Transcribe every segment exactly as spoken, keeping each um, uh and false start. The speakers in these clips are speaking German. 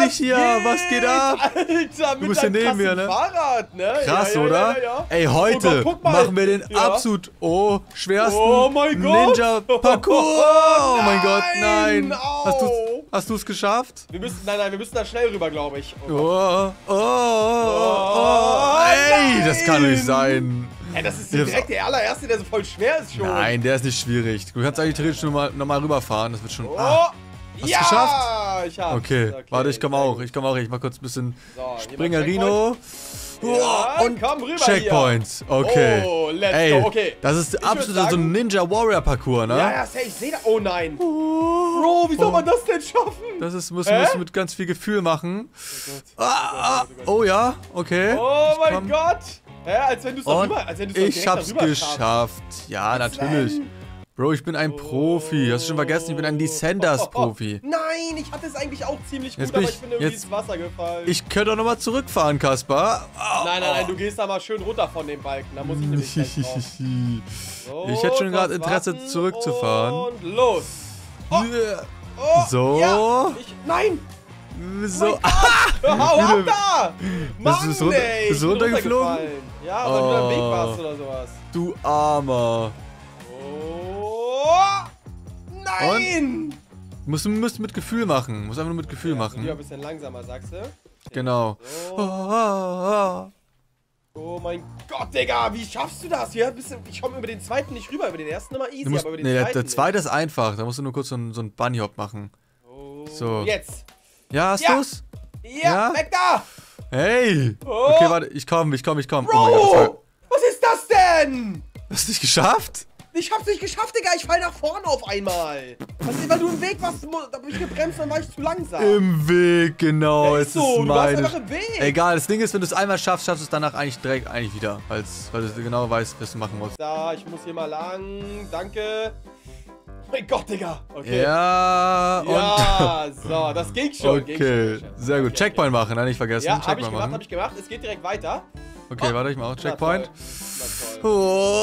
dich hier? Was geht ab? Alter, Du bist hier neben mir, ne? Fahrrad, ne? Krass, ja, ja, oder? Ja, ja, ja. Ey, heute oh Gott, guck mal. machen wir den ja. absolut oh, schwersten oh mein Gott. Ninja-Parcours. Oh mein Gott, nein. Au. Hast du's, hast du's geschafft? Wir müssen, nein, nein, wir müssen da schnell rüber, glaube ich. Oh, oh, oh, oh, oh. Ey, das kann doch nicht sein. Ey, das ist direkt der allererste, der so voll schwer ist schon. Nein, der ist nicht schwierig. Du kannst eigentlich theoretisch nochmal noch mal rüberfahren. Das wird schon... Oh. Ah. Hast ja, du geschafft? Ich hab's. Okay. okay, Warte, ich komme auch. Ich komme auch. Ich mach kurz ein bisschen so, Springerino. Ja, und komm rüber Checkpoint. Hier. Okay. Oh, let's Ey, go. Okay. Das ist Ich absolut würd so ein sagen- Ninja Warrior Parcours, ne? Ja, ja, safe, ich sehe da. Oh nein. Bro, wie soll man das denn schaffen? Das ist, muss, Hä? muss mit ganz viel Gefühl machen. Oh Gott. Ah, ah, oh ja, okay. Oh Ich mein komm. Gott. Hä, als wenn du es Und rüber, als wenn du's doch ich direkt hab's darüber schaffst. geschafft. Ja, natürlich. denn? Bro, ich bin ein Profi. Hast du schon vergessen? Ich bin ein Descenders-Profi. Nein, ich hatte es eigentlich auch ziemlich Jetzt gut, bin aber ich- ich bin irgendwie jetzt- ins Wasser gefallen. Ich könnte doch nochmal zurückfahren, Kaspar. Oh, nein, nein, nein, du gehst da mal schön runter von dem Balken. Da muss ich nämlich gleich drauf. So, Ich hätte schon kurz gerade Interesse, warten zurückzufahren. Und los. Oh, oh, So. Ja, ich, nein. So. Hau ab Wieder- da. Mann, bist runter- ey, bist du ich bin runtergeflogen? runtergefallen. Ja, weil du da im Weg Oh. warst oder sowas. Du Armer. Oh. Nein. Musst, musst mit Gefühl machen. Musst einfach nur mit Gefühl Ja, machen. lieber ein bisschen langsamer, sagst du? Genau. So. Oh, oh, Oh mein Gott, Digga, wie schaffst du das? Ja, bisschen, ich komme über den zweiten nicht rüber, über den ersten immer easy, Du musst, aber über den nee, der, zweiten der zweite ist einfach. Da musst du nur kurz so einen so einen Bunny Hop machen. nicht. Oh, So. Jetzt. Ja, hast Ja. du's? Ja, Ja? weg da. Hey! Oh. Okay, warte, ich komm, ich komm, ich komm. Oh mein Gott, das war, Bro, was ist das denn? hast du nicht geschafft? Ich hab's nicht geschafft, Digga, ich fall nach vorne auf einmal. Was ist, weil du im Weg warst, da hab ich gebremst, dann war ich zu langsam. Im Weg, genau. Ja, es ist so, ist du warst meine. einfach im Weg. Egal, das Ding ist, wenn du es einmal schaffst, schaffst du es danach eigentlich direkt eigentlich wieder. Weil's, weil du genau weißt, was du machen musst. Da, ich muss hier mal lang, danke. Mein Gott, Digga. Okay. Ja, und. Ja, so, das ging schon. ging schon, Okay, ging schon. sehr gut. Okay, Checkpoint machen, ne? Nicht vergessen. Ja, hab ich Checkpoint gemacht, hab machen. ich gemacht. Es geht direkt weiter. Okay, Oh. warte, ich mach auch Na Checkpoint. toll. Na toll.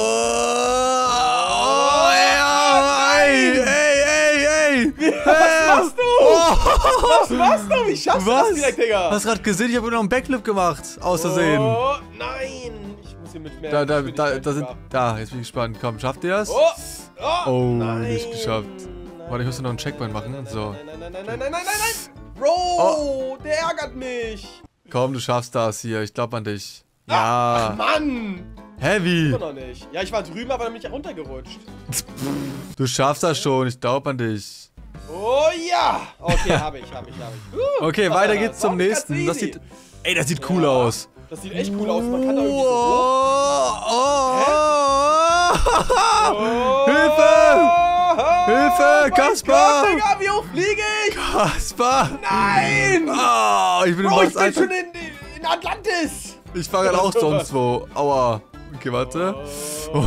Oh, ja, ey, ey, ey, ey. Was machst du? Oh. Was machst du? Wie schaffst du das Was? direkt, Digga? Hast gerade gesehen, ich habe noch einen Backflip gemacht. Aus Versehen. Oh, nein. Ich muss hier mit mehr Da, da, da, Geschwindigkeit da sind. rüber. Da, jetzt bin ich gespannt. Komm, schafft ihr das? Oh, oh, Oh, nein. nicht geschafft. Warte, ich muss noch einen Checkpoint machen. Nein, So. Nein, nein, nein, nein, nein, nein, nein, nein. Bro, der ärgert mich. Komm, du schaffst das hier. Ich glaub an dich. Ach, Ja. Mann. Heavy. Immer noch nicht. Ja, ich war drüben, aber dann bin ich runtergerutscht. Du schaffst das schon. Ich glaub an dich. Oh ja. Okay, habe ich, habe ich, habe ich. Uh, Okay, weiter geht's zum war ganz nächsten. Das easy. sieht. Ey, das sieht cool Ja, aus. Das sieht echt cool aus. Man kann da irgendwie so hoch. Oh, oh, Oh, Hilfe! oh, Hilfe, mein Kaspar! Gott, Digga, wie hoch fliege ich? Kaspar! Nein! Oh, ich bin Bro, im ich bin Alter. schon in, in Atlantis! Ich fahre gerade auch sonst wo. Aua. Okay, warte. Oh.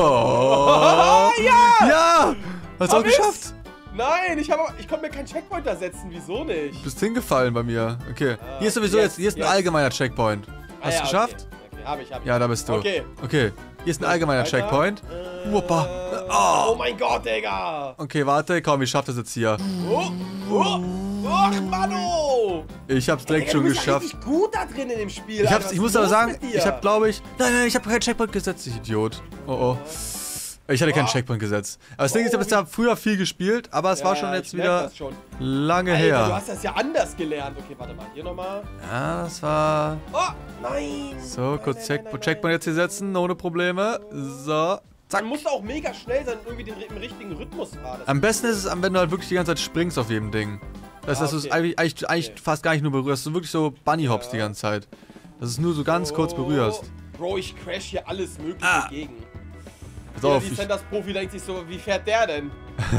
Oh, ja! Ja! Hast du auch Hab ich's? geschafft? Nein, ich, hab, ich konnte mir keinen Checkpoint da setzen. Wieso nicht? Du bist hingefallen bei mir. Okay. Ah, Hier ist sowieso jetzt, jetzt, hier ist ein jetzt. allgemeiner Checkpoint. Ah, Hast ja, du geschafft? Okay, okay, hab ich, hab ich. Ja, da bist du. Okay. Okay. Hier ist ein allgemeiner Weiter. Checkpoint. Äh, Wuppa. Oh. Oh. mein Gott, Digga! Okay, warte. Komm, ich schaff das jetzt hier. Oh, oh, ach, Mano! Ich hab's direkt Digga, schon du bist geschafft. Ja richtig gut da drin in dem Spiel. Ich, Alter. hab's, Was ich ist muss aber los sagen, mit dir? ich hab, glaube ich... Nein, nein, ich habe keinen Checkpoint gesetzt, ich Idiot. Oh, oh. Ich hatte keinen Oh. Checkpoint gesetzt. Aber das Ding ist, ich Oh, habe jetzt da früher viel gespielt, aber es Ja, war schon ja, jetzt ich merk wieder das schon. lange Alter, her. du hast das ja anders gelernt. Okay, warte mal. Hier nochmal. Ja, das war... Oh, nein! So, Nein, kurz nein, Check nein, nein, Checkpoint jetzt hier setzen, ohne Probleme. So, zack. Man muss auch mega schnell sein und irgendwie den, im richtigen Rhythmus fahren. Am besten ist es, wenn du halt wirklich die ganze Zeit springst auf jedem Ding. Das heißt, Ah, dass du es okay. eigentlich, eigentlich, eigentlich Okay. fast gar nicht nur berührst, du wirklich so Bunny-Hops Ja. die ganze Zeit. Dass es nur so ganz kurz berührst. Bro, ich crash hier alles mögliche Ah. gegen. Pass Ja, auf, die ich... Senders-Profi denkt sich so, wie fährt der denn?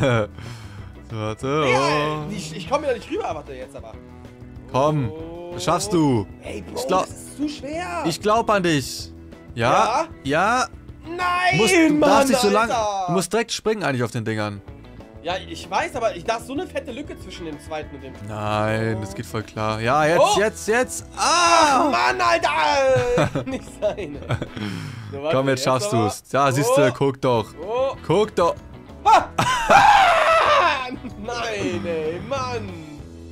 so, warte, Ja, oh. ich, ich komme mir da nicht rüber, warte jetzt aber. Komm, Oh. das schaffst du. Ey, Bro, Ich glaub- das ist zu schwer. Ich glaub an dich. Ja? Ja? Nein, Du, musst, du Mann, darfst nicht so lang... Alter. Du musst direkt springen eigentlich auf den Dingern. Ja, ich weiß, aber ich, da ist so eine fette Lücke zwischen dem zweiten und dem... Nein, das geht voll klar. Ja, jetzt, Oh. jetzt, jetzt. Ach, Ah! Mann, Alter! Nicht sein. So, warte, Komm, jetzt schaffst aber. du's. Ja, siehst du, Oh. guck doch. Oh. Guck doch. Ah! Ah! Nein, ey, Mann.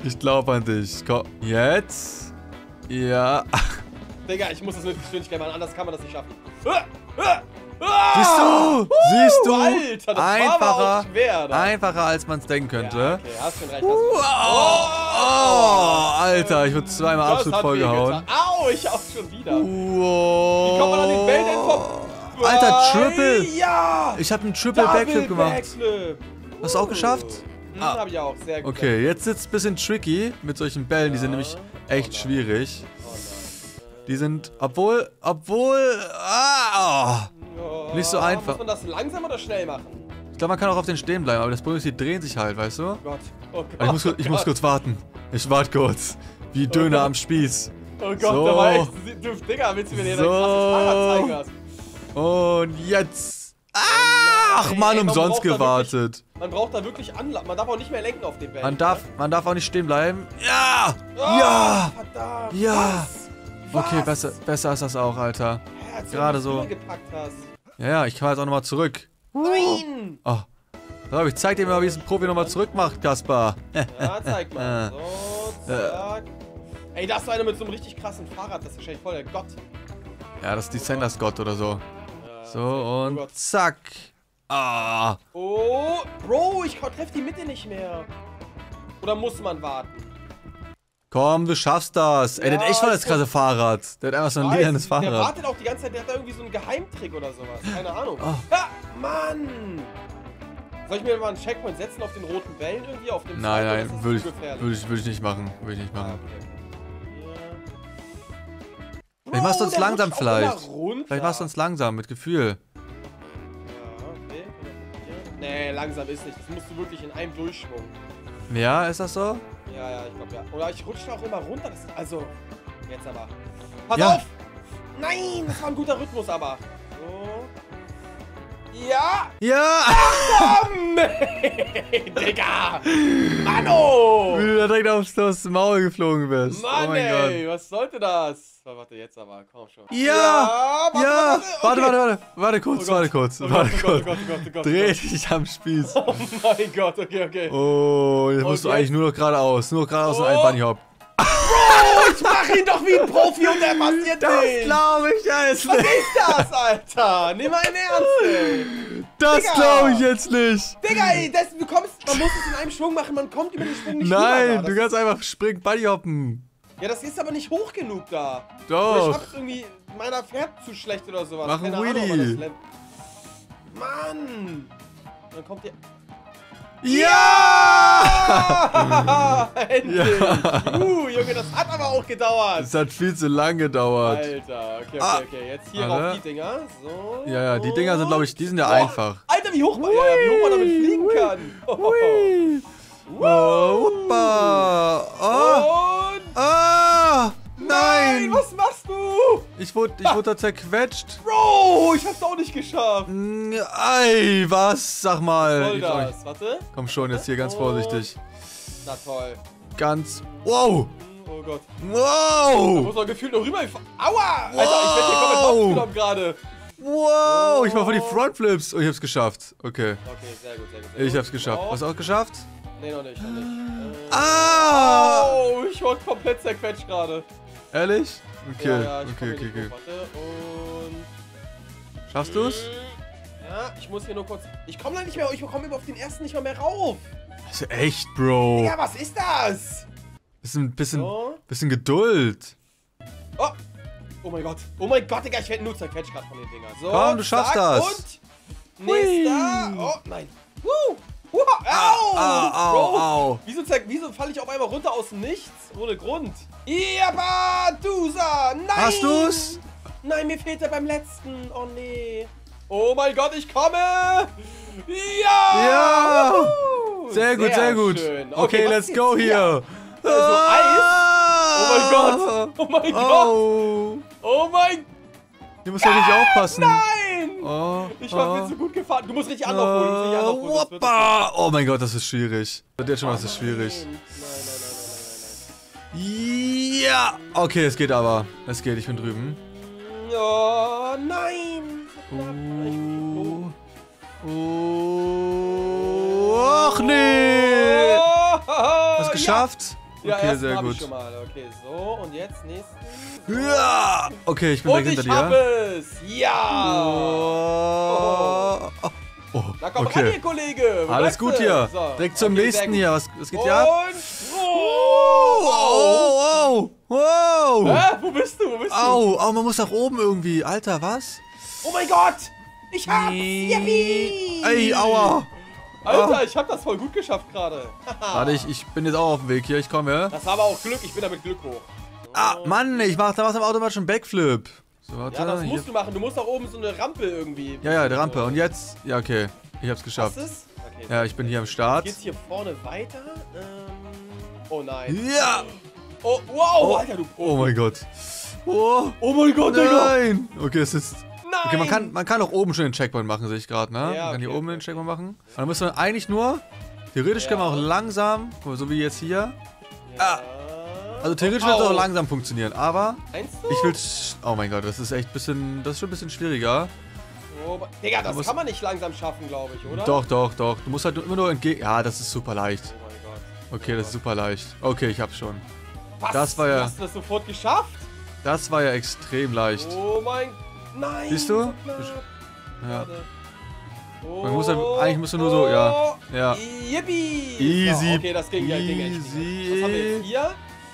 Ich glaube an dich. Komm, jetzt. Ja. Digga, ich muss das mit Geschwindigkeit machen, anders kann man das nicht schaffen. Siehst du? Siehst du? Alter, das einfacher, war aber auch schwer, ne? einfacher als man es denken könnte. Ja, okay, hast schon recht. Uh, oh, oh, Alter, ich wurde zweimal das absolut hat vollgehauen. Au, ich auch schon wieder. Wow. Wie kommt man an den Bällen denn vom... Alter, Triple. Ja. Ich habe einen Triple Double Backflip gemacht. Backflip. Hast du auch geschafft? Hm, Ah. hab ich auch, sehr gut. Okay, jetzt sitzt es ein bisschen tricky mit solchen Bällen. Die sind nämlich echt Oh nein. schwierig. Oh nein. Die sind, obwohl, obwohl, ah, Oh, nicht so einfach. Muss man das langsam oder schnell machen? Ich glaube, man kann auch auf den stehen bleiben, aber das Problem ist, die drehen sich halt, weißt du? Oh Gott. Oh Gott. Aber ich muss, kurz- ich muss kurz warten. Ich warte kurz. Wie Döner Gott. am Spieß. Oh Gott, So. da war echt... Du, Digga, willst du mir dir So. dein krasses Fahrrad zeigen hast? Und jetzt. Oh Ach nein, man, ey, man umsonst braucht da gewartet. Man braucht da wirklich Anlauf. Man darf auch nicht mehr lenken auf den Bällen. Man darf, man darf auch nicht stehen bleiben. Ja! Oh, Ja! Verdammt. Ja. Was? Okay, Was? besser, besser ist das auch, Alter. Ja, als du gerade mich so. früher gepackt hast. Ja, ja, ich kann jetzt auch nochmal zurück. Nein! Oh. So, ich zeig dir mal, wie es ein Profi nochmal zurück macht, Kaspar. Ja, zeig mal. So, zack. Ey, da ist so einer mit so einem richtig krassen Fahrrad. Das ist wahrscheinlich voll der Gott. Ja, das ist die Sanders Gott oder so. Ja, So, oh und Gott. zack. Ah. Oh, Bro, ich treffe die Mitte nicht mehr. Oder muss man warten? Komm, du schaffst das. Ey, der hat Ja, echt voll das ich- krasse Fahrrad. Der hat einfach so ein Weiß, lilanes Der Fahrrad. wartet auch die ganze Zeit, der hat da irgendwie so einen Geheimtrick oder sowas. Keine Ahnung. Oh. Ja, Mann! Soll ich mir mal einen Checkpoint setzen auf den roten Bällen irgendwie? Auf dem Nein, Zweiten? nein, Das ist würde ich, zu gefährlich. würd ich, würd ich nicht machen. Würde ich nicht Ah, machen. okay. Vielleicht machst du uns der langsam rutscht auch vielleicht. immer runter. Vielleicht machst du uns langsam, mit Gefühl. Ja, okay. Nee, langsam ist nicht. Das musst du wirklich in einem Durchschwung. Ja, ist das so? Ja, ja, ich glaube ja. Oder ich rutsche auch immer runter. Das, also, jetzt aber. Pass Ja. auf! Nein, das war ein guter Rhythmus aber. So. Ja! Ja! Komm! Digga! Manno! Wie du da direkt aufs, aufs Maul geflogen bist. Mann, oh mein ey, Gott. was sollte das? Oh, warte, jetzt aber, komm schon. Ja! warte, Ja! warte, Warte, okay. warte, warte. Warte kurz, Oh Gott. warte kurz. Oh Warte Gott, oh kurz. Gott, oh Gott, oh Gott, oh Dreh Gott. dich am Spieß. Oh mein Gott, okay, okay. Oh, jetzt musst du jetzt? eigentlich nur noch geradeaus. Nur noch geradeaus und Oh. ein Bunny Hop. Oh, ich mach ihn doch wie ein Profi und der passiert Das nicht. glaube ich jetzt Was nicht. ist das, Alter? Nimm mal in Ernst, ey. Das Digga. glaube ich jetzt nicht. Digga, ey, das, du kommst, man muss es in einem Schwung machen, man kommt über den Schwung nicht Nein, rüber. da. du Das- kannst einfach springen, Bunny hoppen. Ja, das ist aber nicht hoch genug da. Doch. Oder ich hab's irgendwie, meiner fährt zu schlecht oder sowas. Mach einen Keine Ahnung, Wheelie. aber das Lem- Mann. Dann kommt der... Ja! Endlich! Ja. Uh, Junge, das hat aber auch gedauert. Es hat viel zu lang gedauert. Alter, okay, okay, Ah. okay. Jetzt hier Warte. auf die Dinger. So. Ja, ja, die Dinger sind, glaube ich, die sind ja Boah. einfach. Alter, wie hoch, man, ja, ja, wie hoch man damit fliegen kann. Hui. Oh, hoppa. Oh, Und... ah, nein. Was machst du? Ich wurde, ich wurde da zerquetscht. Bro, ich hab's auch nicht geschafft. Mm, Ei, was? Sag mal. Voll Ich- das. Warte. Komm schon, jetzt hier ganz Und- vorsichtig. Na toll. Ganz. Wow. Oh Gott. Da Wow. muss man gefühlt noch rüber. Aua! Alter, ich werd hier komplett Wow. aufgenommen gerade. Wow. Ich mach voll die Frontflips. Oh, ich hab's geschafft. Okay. Okay, sehr gut, sehr gut. Sehr Ich gut. hab's geschafft. Oh. Hast du auch geschafft? Nee, noch nicht, noch nicht. Äh, Ah. Oh, ich wurde komplett zerquetscht gerade. Ehrlich? Okay. Ja, ja, ich komm okay, hier okay, nicht okay. hoch. Warte, und... Schaffst du's? Ja, ich muss hier nur kurz... Ich komme da nicht mehr, ich komme auf den ersten nicht mal mehr rauf. Das ist echt, Bro. Ja, was ist das? Bisschen, bisschen, So. bisschen Geduld. Oh. Oh mein Gott. Oh mein Gott, Digga, ich werde nur zerquetscht gerade von den Dingern. So, Komm, du schaffst zack, das. Und nächster. Oh, nein. Woo. Wow. Au. Au, au, Bro. au. Wieso, zer- wieso falle ich auf einmal runter aus dem Nichts? Ohne Grund. Iaba, Dusa. Nein. Hast du's? Nein, mir fehlt er beim letzten. Oh nee. Oh mein Gott, ich komme. Ja. Ja. Wuhu. Sehr gut, sehr gut. Schön. Okay, was let's jetzt go here. So Eis? Oh mein Gott. Oh mein Gott. Oh. Oh mein Hier musst du richtig aufpassen. Nein! Oh, Ich war oh. viel zu gut gefahren. Du musst richtig Anlauf holen. Du musst richtig Anlauf holen. sonst wird das Hoppa. Oh mein Gott, das ist schwierig. Jetzt schon mal, das ist nicht. schwierig. Nein, nein, nein, Ja. Okay, es geht aber. Es geht, ich bin drüben. nein, nein, nein. Oh, nein. Oh. Oh. Ach nee. Oh, Hast du geschafft? Ja, Okay, ersten sehr hab gut. ich schon mal. Okay, so, und jetzt nächsten. Ja! Okay, ich bin Und direkt ich hinter hab dir. es! Ja! Oh. Oh. Oh. Na komm Okay. ran hier, Kollege! Wo Alles bleibst gut du? hier. So. Direkt zum Okay, nächsten sehr gut. hier. Was, was geht hier ab? Und... Oh, Oh! wow, wow. Hä? Wo bist du? Wo bist du? Au, au, man muss nach oben irgendwie. Alter, was? Oh mein Gott! Ich hab's! Yippie! Ey, aua. Alter, ich hab das voll gut geschafft gerade. Warte, ich, ich bin jetzt auch auf dem Weg hier. Ich komme. Das war aber auch Glück. Ich bin da mit Glück hoch. Ah, Mann, ich mach da was am automatischen Backflip. So, warte. Ja, das hier. musst du machen. Du musst da oben so eine Rampe irgendwie. Ja, ja, die Rampe. Und jetzt? Ja, okay. Ich hab's geschafft. Hast du's? Okay, Ja, ich bin hier am Start. Geht's hier vorne weiter? Ähm, oh nein. Ja. Oh, wow, Alter, du. Oh mein Gott. Oh, Oh mein Gott, Digga. nein. Okay, es ist... Nein. Okay, man kann, man kann auch oben schon den Checkpoint machen, sehe ich gerade, ne? Ja, man kann okay, hier oben okay, den Checkpoint machen. Und dann müssen wir eigentlich nur... Theoretisch Ja. können wir auch langsam, guck mal, so wie jetzt hier. Ja. Also theoretisch Oh, wird es au. auch langsam funktionieren, aber... Meinst du? Ich will... sch- Oh mein Gott, das ist echt ein bisschen... Das ist schon ein bisschen schwieriger. Oh, Digga, das muss- kann man nicht langsam schaffen, glaube ich, oder? Doch, doch, doch. Du musst halt immer nur entgegen... Ja, das ist super leicht. Oh mein Gott. Okay, das ist super leicht. Okay, ich hab's schon. Was? Das war ja- Hast du das sofort geschafft? Das war ja extrem leicht. Oh mein... Nein. Siehst du? So knapp. Ja. Warte. Oh. Man muss halt- eigentlich musst du nur so- ja, ja. Yippie. Easy So, okay, das ging ja, ging echt. peasy. Was haben wir jetzt hier?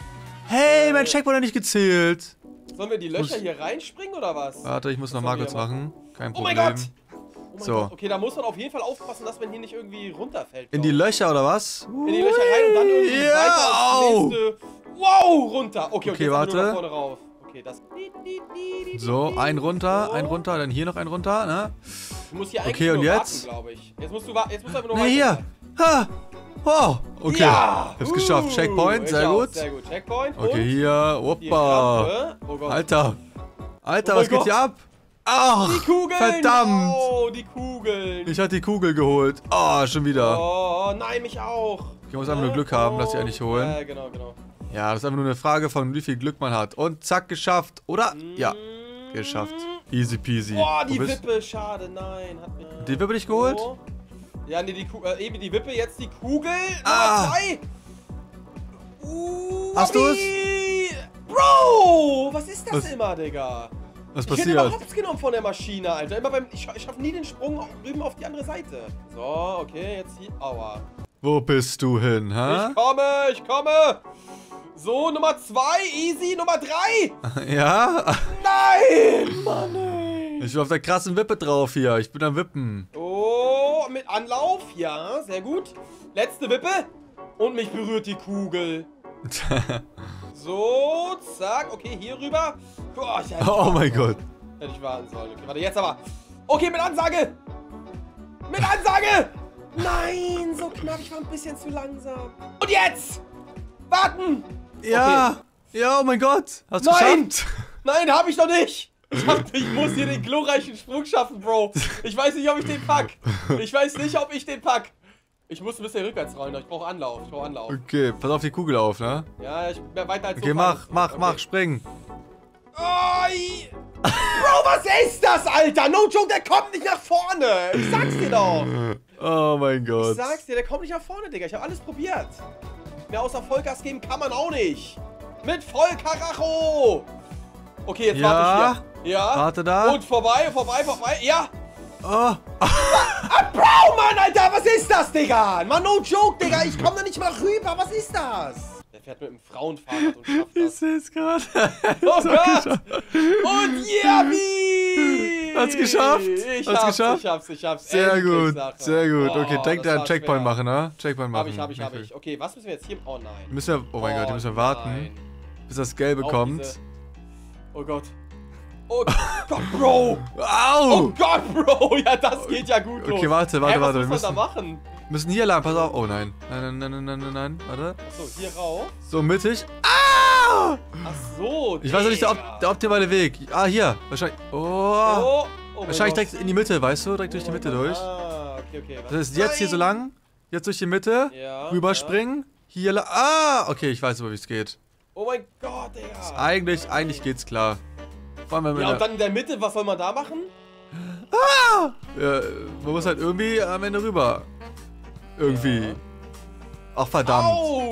Hey, mein Checkpoint hat nicht gezählt. Sollen wir die Löcher Muss- hier reinspringen oder was? Warte, ich muss noch Was mal sollen kurz wir hier machen. Kein Oh mein Problem. Gott! Oh mein So. Gott. Okay, da muss man auf jeden Fall aufpassen, dass man hier nicht irgendwie runterfällt. In die glaub ich. Löcher oder was? In die Löcher rein und dann irgendwie Ja, weiter aufs au. nächste. Wow, runter. Okay, okay, Okay, jetzt einfach nur warte. nach vorne rauf. Okay, das. So, ein runter, So. ein runter, dann hier noch ein runter, ne? Du musst hier eigentlich Okay, und nur jetzt? warten, glaube ich. Jetzt musst du warten. Jetzt musst du einfach nur Ne, weiter. hier. Ha. Oh, okay. Ja! Hab's geschafft. Uh, Checkpoint, ich sehr auch, gut. Sehr gut. Checkpoint. Okay, und hier. die Opa. Rampe. Oh Gott. Alter. Alter, Oh mein was geht Gott. hier ab? Ach, Die Kugeln. verdammt. Oh, die Kugeln. Ich hatte die Kugel geholt. Ah, schon wieder. Oh, nein, mich auch. Ich muss einfach nur Glück haben, dass die einen nicht holen. Ja, genau, genau. Ja, das ist einfach nur eine Frage von wie viel Glück man hat. Und zack, geschafft. Oder? Ja, Mm. geschafft. Easy peasy. Boah, Wo die bist- Wippe, schade, nein. Hat mir Die Wippe nicht geholt? So. Ja, nee, die Ku äh, eben die Wippe, jetzt die Kugel. Ah. Nummer zwei. Uh, Hast Bobby. Bro, was ist das Was- immer, Digga? Was Ich werde immer passiert? hops genommen von der Maschine, Alter. Immer beim, ich, scha- ich schaffe nie den Sprung auch drüben auf die andere Seite. So, okay, jetzt hier. Aua. Wo bist du hin, hä? Ich komme, ich komme. So, Nummer zwei, easy. Nummer drei. Ja? Nein, Mann, ey. Ich bin auf der krassen Wippe drauf hier. Ich bin am Wippen. Oh, mit Anlauf. Ja, sehr gut. Letzte Wippe. Und mich berührt die Kugel. So, zack. Okay, hier rüber. Boah, ich hätte Oh mein Gott. Hätte ich warten sollen. Okay, warte, jetzt aber. Okay, mit Ansage. Mit Ansage. Nein, so knapp. Ich war ein bisschen zu langsam. Und jetzt. Warten. Ja. Ja, oh mein Gott. Hast du Nein. geschafft? Nein, hab ich noch nicht. Ich, hab, ich muss hier den glorreichen Sprung schaffen, Bro. Ich weiß nicht, ob ich den pack. Ich weiß nicht, ob ich den pack. Ich muss ein bisschen rückwärts rollen. Ich brauche Anlauf. Ich brauche Anlauf. Okay, pass auf die Kugel auf, ne? Ja, ich bin weiter als so Okay, mach, fahren. mach, Okay. mach, spring. Oi. Bro, was ist das, Alter? No joke, der kommt nicht nach vorne. Ich sag's dir doch. Oh mein Ich Gott. sag's dir, der kommt nicht nach vorne, Digga. Ich habe alles probiert. Mehr außer Vollgas geben kann man auch nicht. Mit Vollkaracho. Okay, jetzt Ja. warte ich hier. Ja. Warte da. Und vorbei, vorbei, vorbei. Ja. Oh. Bro, Mann, Alter, was ist das, Digga? Mann, no joke, Digga. Ich komm da nicht mal rüber. Was ist das? Der fährt mit einem Frauenfahrrad und schafft Ich das. seh's gerade. Oh Gott. Und Yabi. Hat's geschafft? Ich Hat's hab's, geschafft? ich hab's, ich hab's. Sehr Endlich, gut, Sache. sehr gut. Oh, Okay, denk das an war Checkpoint schwer. machen, ne? Checkpoint machen. Hab ich, hab ich, hab Okay. ich. Okay, was müssen wir jetzt hier? Oh nein. Müssen wir, oh mein Gott, hier müssen wir warten, nein. bis das Gelbe Auf kommt. diese- Oh Gott. Oh Gott, Bro. Oh Au! Gott, Bro. Ja, das geht ja gut los. Okay, warte, warte, Hä, warte, was wir muss man da müssen- machen? Wir müssen hier lang, pass auf. Oh nein. Nein, nein, nein, nein, nein, nein. Warte. Achso, hier rauf. So mittig. Ah! Ach so, Ich weiß noch nicht, der, Digga. op der optimale Weg. Ah, hier. Wahrscheinlich. Oh. Oh, oh mein Wahrscheinlich Gott. direkt in die Mitte, weißt du? Direkt durch die Oh Mitte mein Gott. durch. Ah, okay, okay. Das heißt, jetzt hier so lang. Jetzt durch die Mitte. Ja, Rüberspringen. Hier lang. Ah! Okay, ich weiß aber, wie es geht. Oh mein Gott, Digga. Eigentlich, eigentlich geht's klar. Vor allem, wenn man Ja, in und der- dann in der Mitte, was soll man da machen? Ja, man muss halt irgendwie am Ende rüber. Irgendwie. Ja. Ach, verdammt. Au!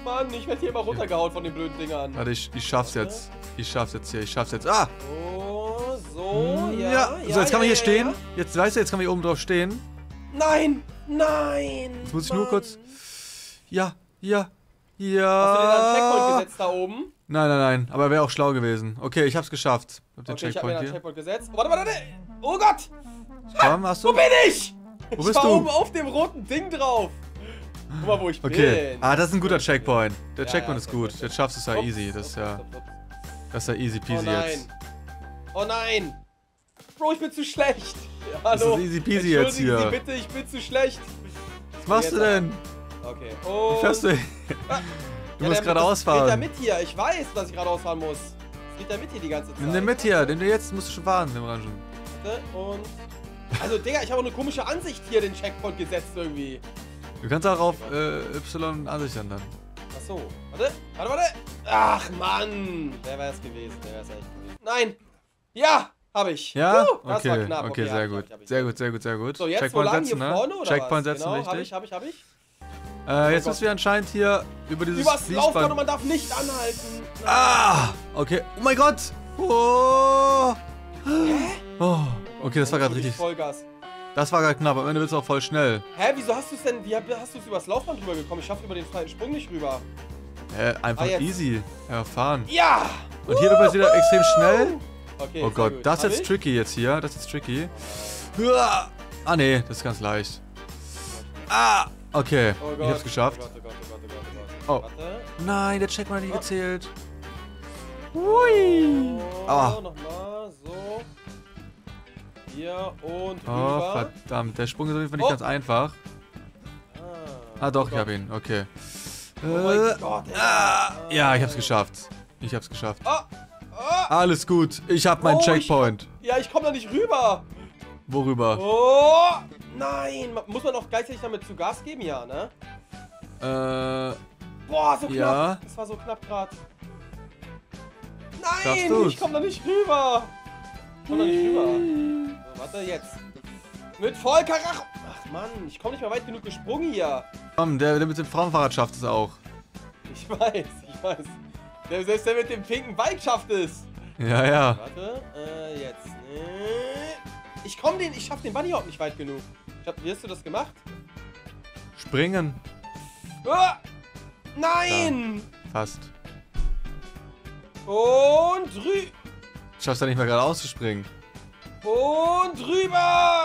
Mann, ich werde hier immer runtergehauen von den blöden Dingern. Warte, ich, ich schaff's jetzt. Ich schaff's jetzt hier. Ich schaff's jetzt. Ah! Oh, so, ja. Ja. ja So, jetzt kann man hier ja, stehen. ja. Jetzt, weißt du, jetzt kann man hier oben drauf stehen. Nein! Nein! Jetzt muss ich Mann. nur kurz... Ja, ja, Hast du den an ja. Checkpoint gesetzt da oben? Nein, nein, nein. Aber wäre auch schlau gewesen. Okay, ich hab's geschafft. Hab den Okay, ich habe mir Checkpoint einen hier. Checkpoint gesetzt. Oh, warte, warte, warte! Oh Gott! Komm, hast Wo du? bin ich? Wo ich bist war du? oben auf dem roten Ding drauf. Guck mal, wo ich Okay. bin. Ah, das ist ein guter Checkpoint. Der Ja, Checkpoint ja, ist gut. okay, Jetzt schaffst du es ja Ups, easy. Das ist ja, ups, ups, ups. das ist ja easy Oh peasy nein. jetzt. Oh nein. Bro, ich bin zu schlecht. Ja, Das hallo. ist easy peasy jetzt Entschuldigen hier. Sie bitte, ich bin zu schlecht. Was machst du Jetzt denn? Okay. Wo Und fährst du hin? Ah. Du Ja, musst der- geradeaus das geht ja fahren. mit hier. Ich weiß, dass ich geradeaus fahren muss. Es geht ja mit hier die ganze Zeit. Nimm den mit hier. Den du jetzt musst du schon fahren, den Orangen. Warte, und... Also, Digga, ich habe eine komische Ansicht hier, den Checkpoint gesetzt irgendwie. Du kannst auch auf äh, Y ansichern dann. Ach so. Warte, warte, warte. Ach, Mann. Wer wäre es gewesen? Wer wäre es echt gewesen? Nein. Ja, habe ich. Ja? Uh, das Okay, war knapp. okay, hab sehr ich, hab gut. ich, hab ich. Sehr gut, sehr gut, sehr gut. So, jetzt wo Checkpoint lang setzen, hier ne? vorne, oder Checkpoint was? setzen, Genau, richtig. hab ich, hab ich, hab ich. Äh, jetzt Gott. müssen wir anscheinend hier über dieses Übers Laufband und Fließband... man darf nicht anhalten. Ah! Okay. Oh mein Gott! Oh! Hä? Oh. Okay, das war gerade richtig... Vollgas. Das war gerade knapp. Am Ende wird es auch voll schnell. Hä, wieso hast du es denn, wie hab- hast du es übers Laufband rübergekommen? Ich schaffe über den freien Sprung nicht rüber. Hä, einfach Ah, jetzt. easy. Ja, fahren. Ja! Und hier wird es wieder extrem schnell. Okay, Oh sehr Gott, gut. das ist Hab jetzt ich? tricky jetzt hier. Das ist jetzt tricky. Uah. Ah, nee, das ist ganz leicht. Ah! Okay, Oh Gott. ich hab's geschafft. Oh Gott, oh Gott, oh Gott, oh Gott, oh Gott. Oh. Warte. Nein, der Checkpoint hat nicht Oh. gezählt. Hui! Oh, Ah. nochmal, so. Hier und Oh, rüber. verdammt. Der Sprung ist auf jeden Fall nicht Oh. ganz einfach. Ah, Ah, doch, oh ich Gott. hab ihn. Okay. Oh mein Äh, Gott, ey. ah, ja, ich hab's geschafft. Ich hab's geschafft. Ah, ah. Alles gut. Ich hab meinen Oh, ich- Checkpoint. Ja, ich komme da nicht rüber. Worüber? Oh, nein. Ma- Muss man auch gleichzeitig damit zu Gas geben? Ja, ne? Äh, Boah, so knapp. Ja. Das war so knapp gerade. Schaffst Nein, du's? ich komme da nicht rüber. Ich komme da nicht rüber. So, warte, jetzt. Mit Vollkaracho. Ach Mann, ich komme nicht mehr weit genug gesprungen hier. komm, der, der mit dem Frauenfahrrad schafft es auch. Ich weiß, ich weiß. Der, selbst der mit dem pinken Bike schafft es. Ja, ja. Warte, äh, jetzt. Äh, Ich komme den, ich schaff den Bunny Hop nicht weit genug. Ich hab, wie hast du das gemacht? Springen. Ah, nein! Fast. Und drü... Schaffst du nicht mehr gerade auszuspringen. Und drüber!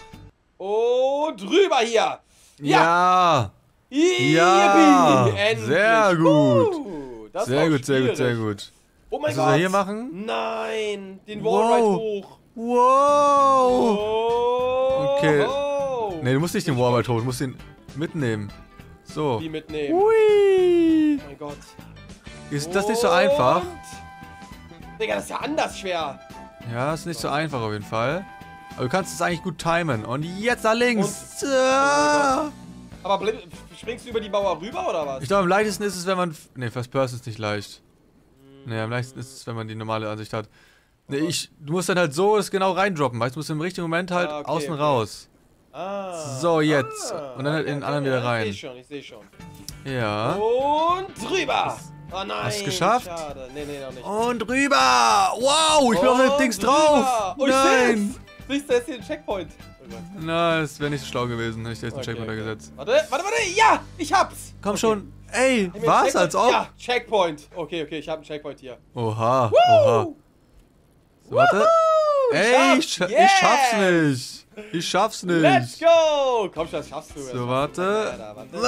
Und drüber hier! Ja! Yippie! Ja! Endlich. Sehr gut! Uh, das war Sehr auch gut, sehr gut, sehr schwierig. gut. Oh mein Was soll Gott! er hier machen? Nein! Den Wow. Wallride hoch! Wow! Oh! Okay. Oh. Ne, du musst nicht den Warbite holen, du musst ihn mitnehmen. So. Die mitnehmen. Hui! Oh mein Gott. Ist das nicht so einfach? Und- Digga, das ist ja anders schwer. Ja, ist nicht so einfach auf jeden Fall. Aber du kannst es eigentlich gut timen. Und jetzt da links. Und- Ah! Aber blim- springst du über die Mauer rüber oder was? Ich glaube, am leichtesten ist es, wenn man... Ne, First Person ist nicht leicht. Ne, am leichtesten ist es, wenn man die normale Ansicht hat. Ne, ich... Du musst dann halt so das genau reindroppen, weißt du? Du musst im richtigen Moment halt Ah, okay, außen okay. raus. Ah. So, jetzt. Ah. Und dann halt in den anderen wieder rein. Ich sehe schon, ich sehe schon. Ja. Und drüber. Oh nein. Hast du's geschafft? Schade. Nee, nee, noch nicht. Und rüber! Wow, ich bin auf dem Und Dings drüber. drauf! Oh, ich Nein! seh's. Siehst du, da ist hier ein Checkpoint. Oh Gott. Na, das wäre nicht so schlau gewesen, hätte ich jetzt einen Okay, Checkpoint okay. gesetzt. Warte, warte, warte. Ja, ich hab's. Komm Okay. schon. Ey, Gib mir einen was? Checkpoint. Als ob? Ja, Checkpoint. Okay, okay, ich habe einen Checkpoint hier. Oha, oha. Woo! So, warte. Woohoo! Ey, ich, schaff's. scha ich schaff's nicht. Ich schaff's nicht. Let's go! Komm schon, das schaffst du. Das So, schaffst warte. du. Ja, da, warte.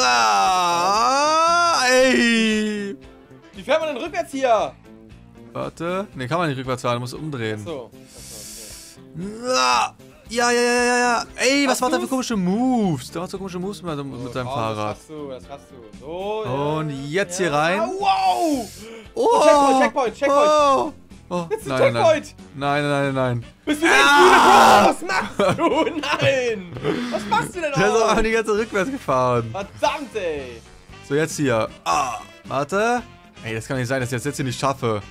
Ah, ey. Wie fährt man denn rückwärts hier? Warte. Ne, kann man nicht rückwärts fahren, du musst umdrehen. So. Achso, Ah, ja, ja, ja, ja, ja. Ey, was Hast macht er für du's? komische Moves? Der macht so komische Moves mit, okay. mit seinem Oh, Fahrrad. Das schaffst du, das schaffst du. So, ja. Und jetzt hier Ja. rein. Ah, wow! Oh, Checkpoint, Checkpoint, Checkpoint. Oh, oh. Jetzt ein Nein, nein, nein. Checkpoint! Nein, nein, nein, nein. Bist du denn Ah! Was machst du? Nein! Was machst du denn Der ist auch auch? die ganze Zeit rückwärts gefahren. Verdammt, ey! So, jetzt hier. Ah, warte. Ey, das kann nicht sein, dass ich das jetzt hier nicht schaffe.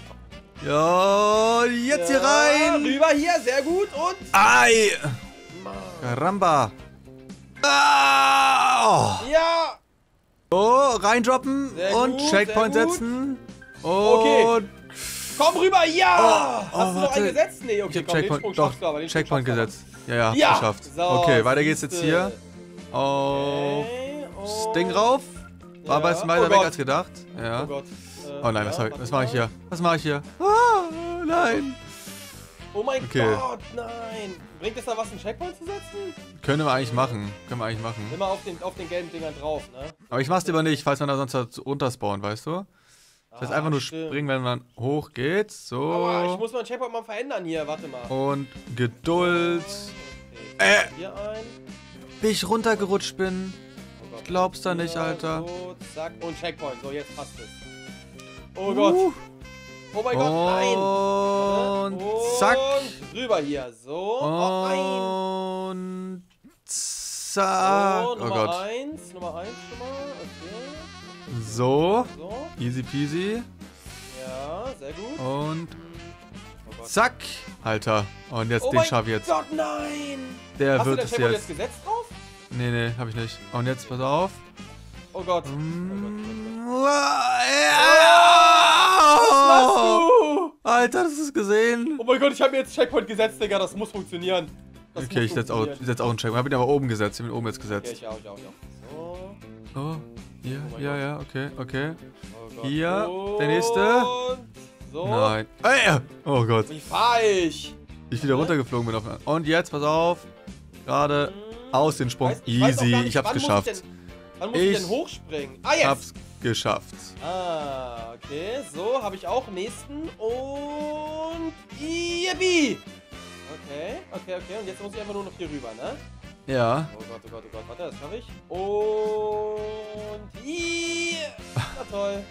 Ja, jetzt hier Ja, rein. Rüber hier, sehr gut und... Ei. Mann. Caramba. Ah, oh. Ja! Oh, reindroppen Sehr und gut, Checkpoint sehr gut. setzen. Und Okay. Komm rüber, ja! Oh, Hast du noch warte. einen gesetzt? Nee, okay, ich hab komm, den Checkpoint, Sprung doch, schaffst du aber, den Sprung Checkpoint schaffst du gesetzt. Ja, ja, Ja! geschafft. So, Okay, weiter geht's jetzt siehste. hier. Oh, Okay, das und- Ding rauf. War aber Ja. jetzt weiter Oh weg Gott. als gedacht. Ja. Oh Gott. Äh, Oh nein, ja, was, hab ich- warte was mache ich mal. hier? Was mache ich hier? Ah, nein. Oh mein Okay. Gott, nein. Bringt es da was, einen Checkpoint zu setzen? Können wir eigentlich machen. Können wir eigentlich machen. Immer auf den, auf den gelben Dingern drauf, ne? Aber ich mach's lieber nicht, falls man da sonst halt runterspawnt, weißt du? Das heißt Ah, einfach nur stimmt. springen, wenn man hoch geht. Aua, ich So. muss meinen Checkpoint mal verändern hier, warte mal. Und Geduld. Okay, Äh. hier ein. Wie ich runtergerutscht bin. Oh Gott. Glaubst du nicht, Hier, Alter? So, zack, und Checkpoint. So, jetzt passt es. Oh Gott. Uh. Oh mein Gott, nein. Und Und zack. rüber hier. So. Oh nein. Und zack. So, Oh Nummer Gott. eins. Nummer eins schon mal. Okay. So. So. Easy peasy. Ja, sehr gut. Und Oh Gott. zack. Alter. Und jetzt Oh den mein schaffe ich jetzt. Gott, nein. Der Hast du wird den es Checkpoint jetzt. jetzt gesetzt drauf? Nee, nee, hab ich nicht. Und jetzt pass auf. Oh Gott. Mm, Was ja. machst du? Alter, hast du es gesehen? Oh mein Gott, ich habe mir jetzt Checkpoint gesetzt, Digga. Das muss funktionieren. Das Okay, muss ich setze auch, funktionieren. ich setz auch einen Check. Ich hab ihn aber oben gesetzt. Ich hab ihn oben jetzt Okay, gesetzt. ich auch, ich auch, ich auch. So. Oh, hier, Oh mein ja, Gott. ja, okay, okay. Oh Gott. Hier, Und der nächste. So. Nein. Ey, oh Gott. Wie fahr ich? Wie ich wieder runtergeflogen bin. Auf und jetzt, pass auf. Gerade aus den Sprung. Weiß- ich weiß auch Easy, gar nicht, ich hab's wann muss geschafft. Ich denn, wann muss ich, Ich denn hochspringen? Ah, jetzt. Hab's geschafft. Ah, okay. So, habe ich auch nächsten. Und. Yippie! Okay, okay, okay. Und jetzt muss ich einfach nur noch hier rüber, ne? Ja. Oh Gott, oh Gott, oh Gott. Warte, das schaffe ich. Und. Ja! Na toll.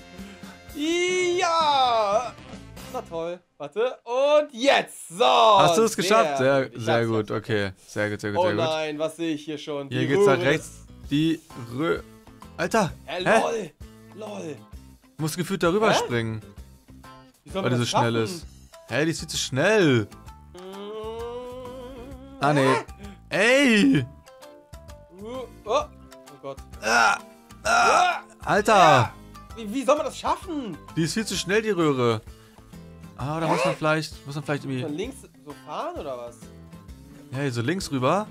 Ja! Na toll. Warte. Und jetzt! So! Hast du es geschafft? Sehr, gut. Ich sehr hab's, gut, ich hab's. okay. Sehr gut, sehr gut, Oh sehr gut. nein, was sehe ich hier schon? Hier Die geht's nach Röhre rechts. Die Rö... Alter! Hä, Hä? lol! Lol! Du musst gefühlt darüber Hä? springen, Wie soll weil man die so das schnell schaffen? ist. Hä, die ist viel zu schnell. Mm, Ah, nee. Ey! Uh, oh. oh Gott. Ah, ah, Ah, Alter! ja. Wie, wie soll man das schaffen? Die ist viel zu schnell, die Röhre. Ah, da muss man vielleicht... Muss man vielleicht Muss man irgendwie... links so fahren oder was? Ja, hier so links rüber.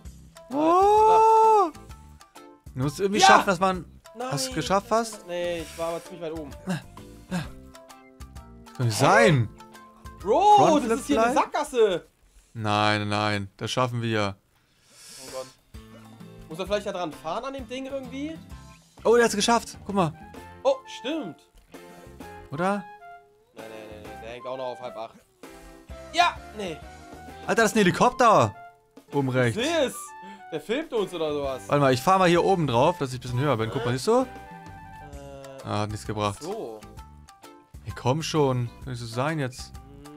Oh! Du musst irgendwie Ja. schaffen, dass man... Nein. Hast du es geschafft fast? Nee, ich war aber ziemlich weit oben. Das kann nicht sein. Bro, Frontflip das ist hier eine vielleicht? Sackgasse. Nein, nein, das schaffen wir. Oh Gott. Muss er vielleicht da dran fahren an dem Ding irgendwie? Oh, der hat es geschafft. Guck mal. Oh, stimmt. Oder? Nee, nee, nee, nee, der hängt auch noch auf halb acht. Ja, nee. Alter, das ist ein Helikopter. Oben Ich rechts. sehe es. Der filmt uns oder sowas. Warte mal, ich fahre mal hier oben drauf, dass ich ein bisschen höher bin. Guck mal, siehst du? Äh, Ah, hat nichts gebracht. so. Hey, komm schon. Kann nicht so sein jetzt.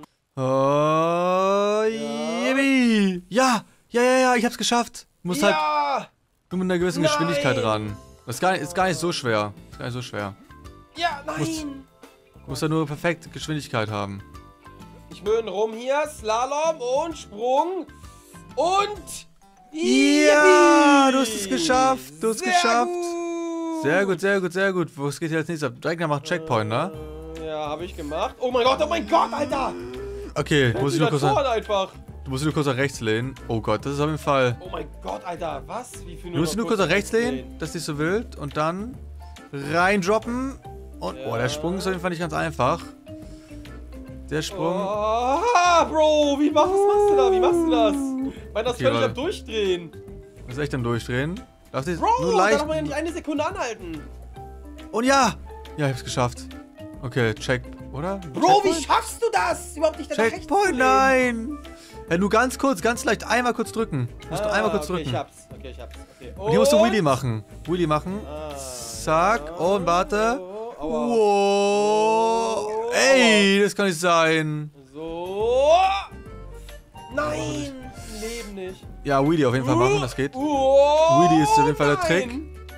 Oh, yippie. Ja, ja, ja, ja, ich hab's geschafft. Muss halt Ja! nur mit einer gewissen Nein. Geschwindigkeit ran. Das ist gar, nicht, ist gar nicht so schwer. Ist gar nicht so schwer. Ja, Muss- nein! Du musst ja nur perfekte Geschwindigkeit haben. Ich möhne rum hier, Slalom und Sprung. Und... Ja, Yippie! du hast es geschafft, du hast es Sehr geschafft. Gut. Sehr gut, sehr gut, sehr gut. Wo es geht jetzt nächstes? Direkt nach Checkpoint, ne? Äh, Ja, habe ich gemacht. Oh mein Gott, oh mein Gott, Alter! Okay, muss ich nur kurz nach, Vorne einfach. du musst dich nur kurz nach rechts lehnen. Oh Gott, das ist auf jeden Fall. Oh mein Gott, Alter, was? Wie viel Du musst dich nur kurz nach rechts lehnen, das ist nicht so wild. Und dann reindroppen. Und, oh, der Sprung ist auf jeden Fall nicht ganz einfach. Der Sprung. Oh, Bro, wie machst, was machst du da? Wie machst du das? Ich meine, das Okay, völlig warte. am Durchdrehen. Das ist echt am Durchdrehen. Darf dich Bro, nur da leicht. darf man ja nicht eine Sekunde anhalten. Und ja! Ja, ich hab's geschafft. Okay, Check, oder? Bro, wie Checkpoint? schaffst du das? Überhaupt nicht da nach rechts zu Checkpoint, drehen? nein! Ja, nur ganz kurz, ganz leicht einmal kurz drücken. Du musst Ah, nur einmal kurz okay, drücken. ich hab's. Okay, ich hab's. Okay. Und hier musst du Wheelie machen. Wheelie machen. Ah, Zack, ja. und warte. Oh, aua. Wow. Oh. Ey, das kann nicht sein. So. Nein, Leben nicht. Ja, Wheelie auf jeden Fall machen, das geht. Oh, Wheelie ist auf jeden Fall der nein. Trick.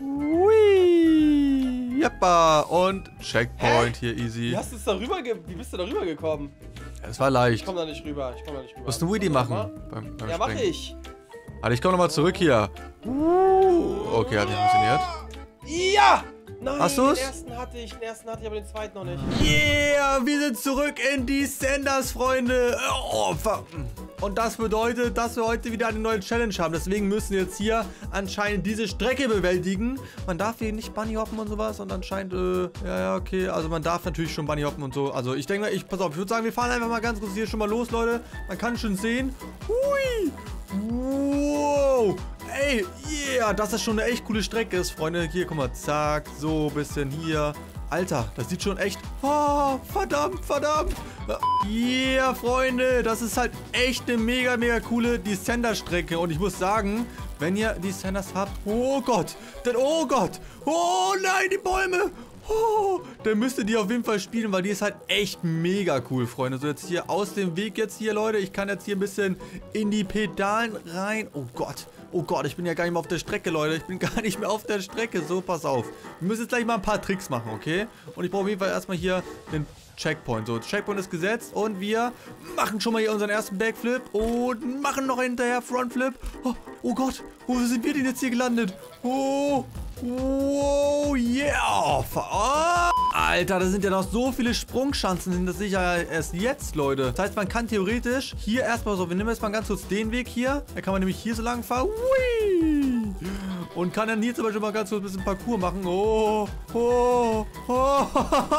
Whee. Jappa. Und Checkpoint hier easy. Wie hast du es darüber ge Wie bist du darüber gekommen? Das war Ich leicht. komm da nicht rüber. Ich komm da nicht rüber. Du musst einen Wheelie Warte machen. mal. Beim, beim Ja, mach Springen. ich. Warte, ich komm nochmal zurück hier. Okay, hat nicht funktioniert. Ja! Nein, Hast du's? den ersten hatte ich, den ersten hatte ich, aber den zweiten noch nicht. Yeah, wir sind zurück in die Senders, Freunde. Oh, und das bedeutet, dass wir heute wieder eine neue Challenge haben. Deswegen müssen wir jetzt hier anscheinend diese Strecke bewältigen. Man darf hier nicht Bunny hoppen und sowas. Und anscheinend, äh, ja, ja, okay. Also man darf natürlich schon Bunny hoppen und so. Also ich denke mal, ich, pass auf, ich würde sagen, wir fahren einfach mal ganz kurz hier schon mal los, Leute. Man kann schon sehen. Hui. Wow. Ey, yeah, das ist schon eine echt coole Strecke ist, Freunde. Hier, guck mal, zack, so, bisschen hier. Alter, das sieht schon echt... Oh, verdammt, verdammt. Yeah, Freunde, das ist halt echt eine mega, mega coole Descender-Strecke. Und ich muss sagen, wenn ihr Descenders habt... Oh Gott, denn, oh Gott. Oh nein, die Bäume. Oh, dann müsst ihr die auf jeden Fall spielen, weil die ist halt echt mega cool, Freunde. So, jetzt hier aus dem Weg jetzt hier, Leute. Ich kann jetzt hier ein bisschen in die Pedalen rein. Oh Gott. Oh Gott, ich bin ja gar nicht mehr auf der Strecke, Leute. Ich bin gar nicht mehr auf der Strecke. So, pass auf. Wir müssen jetzt gleich mal ein paar Tricks machen, okay? Und ich brauche auf jeden Fall erstmal hier den Checkpoint. So, Checkpoint ist gesetzt und wir machen schon mal hier unseren ersten Backflip und machen noch hinterher Frontflip. Oh, oh Gott, wo sind wir denn jetzt hier gelandet? Oh, wow, yeah. Oh, Alter, da sind ja noch so viele Sprungchancen. Sind das sicher erst jetzt, Leute. Das heißt, man kann theoretisch hier erstmal so, wir nehmen jetzt mal ganz kurz den Weg hier. Da kann man nämlich hier so lang fahren. Hui. Und kann dann hier zum Beispiel mal ganz kurz ein bisschen Parcours machen. Oh, oh, oh,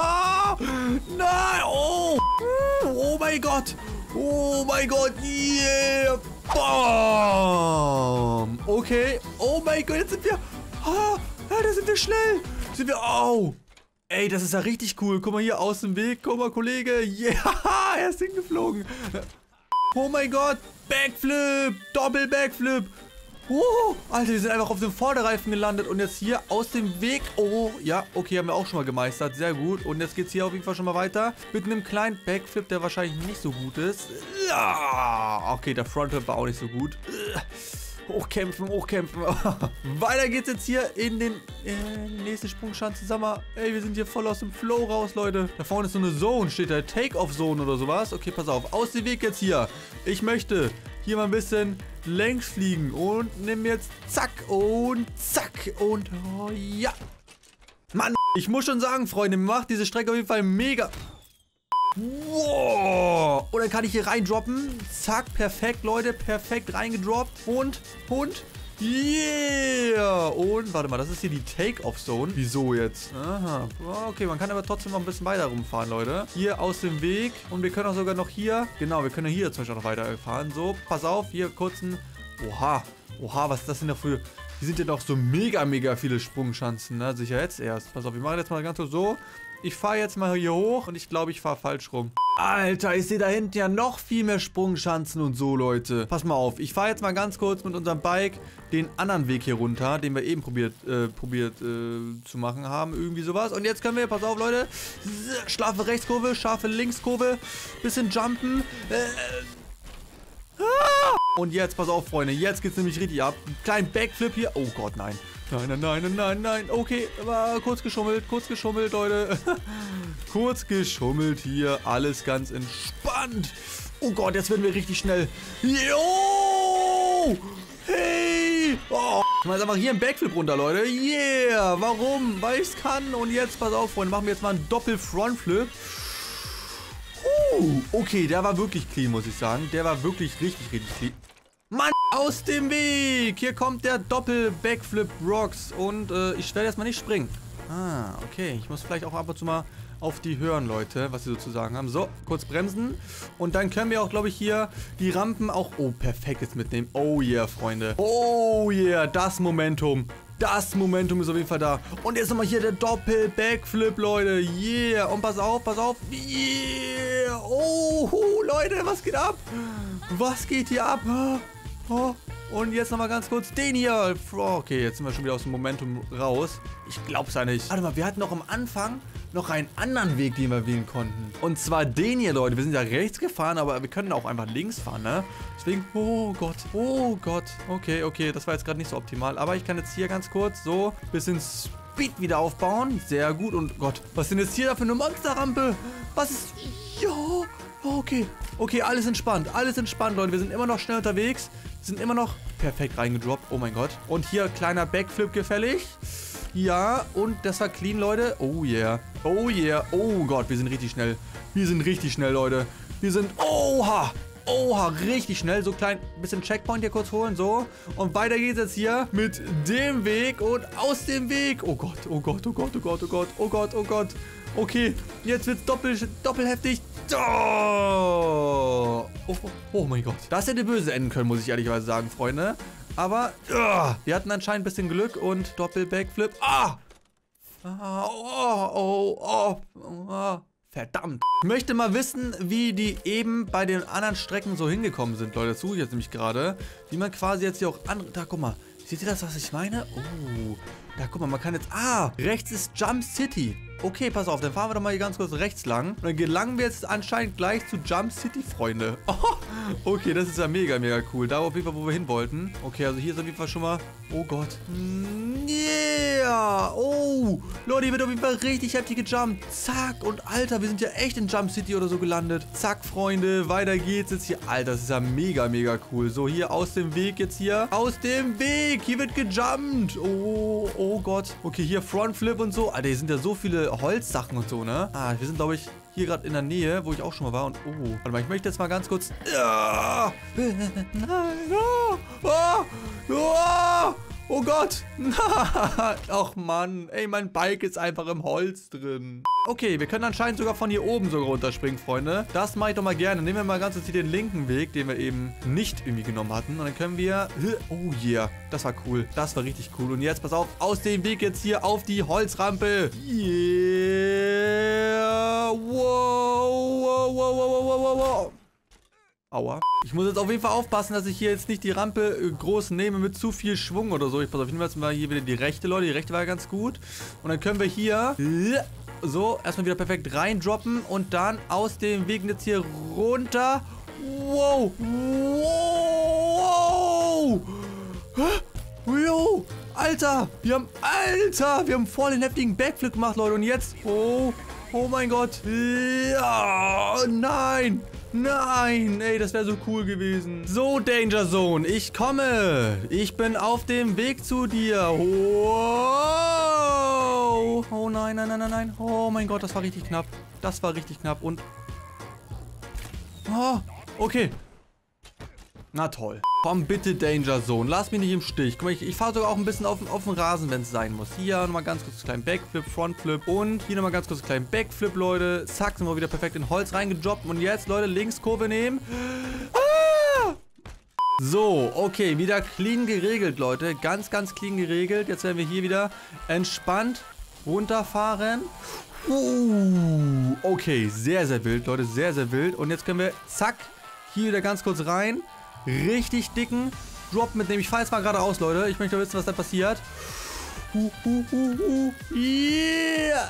nein, oh, oh mein Gott, oh mein Gott, yeah, bam, okay, oh mein Gott, jetzt sind wir, ah, ja, da sind wir schnell, sind wir, au, ey, das ist ja richtig cool, guck mal hier aus dem Weg, guck mal, Kollege, yeah, er ist hingeflogen, oh mein Gott, Backflip, Doppel-Backflip. Oh, Alter, wir sind einfach auf dem Vorderreifen gelandet und jetzt hier aus dem Weg. Oh, ja, okay, haben wir auch schon mal gemeistert. Sehr gut. Und jetzt geht's hier auf jeden Fall schon mal weiter. Mit einem kleinen Backflip, der wahrscheinlich nicht so gut ist. Ja, okay, der Frontflip war auch nicht so gut. Hochkämpfen, hochkämpfen. Weiter geht's jetzt hier in den äh, nächsten Sprungschanze. Sag mal, ey, wir sind hier voll aus dem Flow raus, Leute. Da vorne ist so eine Zone, steht da. Take-Off-Zone oder sowas. Okay, pass auf. Aus dem Weg jetzt hier. Ich möchte hier mal ein bisschen längs fliegen. Und nimm jetzt zack und zack. Und oh, ja. Mann, ich muss schon sagen, Freunde, mir macht diese Strecke auf jeden Fall mega... Wow. Und dann kann ich hier reindroppen. Zack, perfekt, Leute. Perfekt reingedroppt. Und, und, yeah. Und, warte mal, das ist hier die Take-Off-Zone. Wieso jetzt? Aha. Okay, man kann aber trotzdem noch ein bisschen weiter rumfahren, Leute. Hier aus dem Weg. Und wir können auch sogar noch hier, genau, wir können hier zum Beispiel noch weiterfahren. So, pass auf, hier kurz ein, oha, oha, was ist das denn da für... Hier sind ja noch so mega, mega viele Sprungschanzen, ne? Sicher jetzt erst. Pass auf, wir machen jetzt mal ganz so. Ich fahre jetzt mal hier hoch und ich glaube, ich fahre falsch rum. Alter, ich sehe da hinten ja noch viel mehr Sprungschanzen und so, Leute. Pass mal auf, ich fahre jetzt mal ganz kurz mit unserem Bike den anderen Weg hier runter, den wir eben probiert, äh, probiert äh, zu machen haben. Irgendwie sowas. Und jetzt können wir, pass auf, Leute, scharfe Rechtskurve, scharfe Linkskurve, bisschen jumpen. Äh, ah! Und jetzt, pass auf, Freunde, jetzt geht's nämlich richtig ab. Einen kleinen Backflip hier. Oh Gott, nein. Nein, nein, nein, nein, nein. Okay, aber kurz geschummelt, kurz geschummelt, Leute. Kurz geschummelt hier. Alles ganz entspannt. Oh Gott, jetzt werden wir richtig schnell. Jo! Hey! Oh. Ich mache einfach hier einen Backflip runter, Leute. Yeah! Warum? Weil ich es kann. Und jetzt, pass auf, Freunde, machen wir jetzt mal einen Doppel-Frontflip. Uh, okay, der war wirklich clean, muss ich sagen. Der war wirklich richtig, richtig clean. Mann, aus dem Weg! Hier kommt der Doppel-Backflip-Rocks. Und äh, ich werde erstmal nicht springen. Ah, okay. Ich muss vielleicht auch ab und zu mal auf die hören, Leute, was sie sozusagen haben. So, kurz bremsen. Und dann können wir auch, glaube ich, hier die Rampen auch... Oh, perfekt jetzt mitnehmen. Oh yeah, Freunde. Oh yeah, das Momentum. Das Momentum ist auf jeden Fall da. Und jetzt nochmal hier der Doppel-Backflip, Leute. Yeah. Und pass auf, pass auf. Yeah. Oh, Leute, was geht ab? Was geht hier ab? Oh. Und jetzt nochmal ganz kurz den hier. Oh, okay, jetzt sind wir schon wieder aus dem Momentum raus. Ich glaub's ja nicht. Warte mal, wir hatten noch am Anfang noch einen anderen Weg, den wir wählen konnten. Und zwar den hier, Leute. Wir sind ja rechts gefahren, aber wir können auch einfach links fahren, ne? Deswegen, oh Gott, oh Gott. Okay, okay, das war jetzt gerade nicht so optimal. Aber ich kann jetzt hier ganz kurz so ein bisschen Speed wieder aufbauen. Sehr gut. Und Gott, was sind jetzt hier da für eine Monsterrampe? Was ist... Ja, okay. Okay, alles entspannt. Alles entspannt, Leute. Wir sind immer noch schnell unterwegs. Wir sind immer noch perfekt reingedroppt. Oh mein Gott. Und hier kleiner Backflip gefällig. Ja, und das war clean, Leute. Oh yeah. Oh yeah. Oh Gott, wir sind richtig schnell. Wir sind richtig schnell, Leute. Wir sind... Oha. Oha, richtig schnell. So klein bisschen Checkpoint hier kurz holen. So. Und weiter geht's jetzt hier mit dem Weg und aus dem Weg. Oh Gott, oh Gott, oh Gott, oh Gott, oh Gott, oh Gott, oh Gott. Okay, jetzt wird's doppelt, doppelheftig. Oh. Oh, oh, oh mein Gott. Das hätte böse enden können, muss ich ehrlicherweise sagen, Freunde. Aber uh, wir hatten anscheinend ein bisschen Glück und Doppel-Backflip. Ah! Oh, oh, oh, oh. Verdammt. Ich möchte mal wissen, wie die eben bei den anderen Strecken so hingekommen sind, Leute. Das suche ich jetzt nämlich gerade. Wie man quasi jetzt hier auch andere... Da, guck mal. Seht ihr das, was ich meine? Oh. Da, guck mal, man kann jetzt... Ah, rechts ist Jump City. Okay, pass auf, dann fahren wir doch mal hier ganz kurz rechts lang. Und dann gelangen wir jetzt anscheinend gleich zu Jump City, Freunde. Oh, okay, das ist ja mega, mega cool. Da auf jeden Fall, wo wir hin wollten. Okay, also hier ist auf jeden Fall schon mal... Oh Gott. Yeah. Oh. Leute, hier wird auf jeden Fall richtig heftig gejumpt. Zack. Und Alter, wir sind ja echt in Jump City oder so gelandet. Zack, Freunde. Weiter geht's jetzt hier. Alter, das ist ja mega, mega cool. So, hier aus dem Weg jetzt hier. Aus dem Weg. Hier wird gejumpt. Oh, oh Gott. Okay, hier Frontflip und so. Alter, hier sind ja so viele Holzsachen und so, ne? Ah, wir sind, glaube ich, hier gerade in der Nähe, wo ich auch schon mal war. Und oh, warte mal, ich möchte jetzt mal ganz kurz... Ja. Oh, oh, oh, oh Gott. Ach Mann, ey, mein Bike ist einfach im Holz drin. Okay, wir können anscheinend sogar von hier oben sogar runterspringen, Freunde. Das mache ich doch mal gerne. Nehmen wir mal ganz kurz hier den linken Weg, den wir eben nicht irgendwie genommen hatten. Und dann können wir... Oh yeah, das war cool. Das war richtig cool. Und jetzt, pass auf, aus dem Weg jetzt hier auf die Holzrampe. Yeah. Wow, wow, wow, wow, wow, wow, wow. Aua. Ich muss jetzt auf jeden Fall aufpassen, dass ich hier jetzt nicht die Rampe äh, groß nehme mit zu viel Schwung oder so. Ich pass auf, jeden Fall mal hier wieder die rechte, Leute. Die rechte war ja ganz gut. Und dann können wir hier... So, erstmal wieder perfekt reindroppen und dann aus dem Weg jetzt hier runter. Wow. Wow. Wow. Alter, wir haben... Alter, wir haben voll den heftigen Backflip gemacht, Leute. Und jetzt... Oh, oh mein Gott. Ja, nein. Nein, ey, das wäre so cool gewesen. So, Danger Zone, ich komme. Ich bin auf dem Weg zu dir. Wow. Oh nein, nein, nein, nein, nein. Oh mein Gott, das war richtig knapp. Das war richtig knapp und... Oh, okay. Na toll. Komm bitte, Danger Zone. Lass mich nicht im Stich. Guck mal, ich, ich fahre sogar auch ein bisschen auf, auf den Rasen, wenn es sein muss. Hier nochmal ganz kurz einen kleinen Backflip, Frontflip. Und hier nochmal ganz kurz einen kleinen Backflip, Leute. Zack, sind wir wieder perfekt in Holz reingedroppt. Und jetzt, Leute, Linkskurve nehmen. Ah! So, okay, wieder clean geregelt, Leute. Ganz, ganz clean geregelt. Jetzt werden wir hier wieder entspannt runterfahren. Uh, okay, sehr, sehr wild, Leute. Sehr, sehr wild. Und jetzt können wir, zack, hier wieder ganz kurz rein. Richtig dicken Drop mitnehmen. Ich fahre jetzt mal gerade aus, Leute. Ich möchte wissen, was da passiert. Uh, uh, uh, uh. Yeah.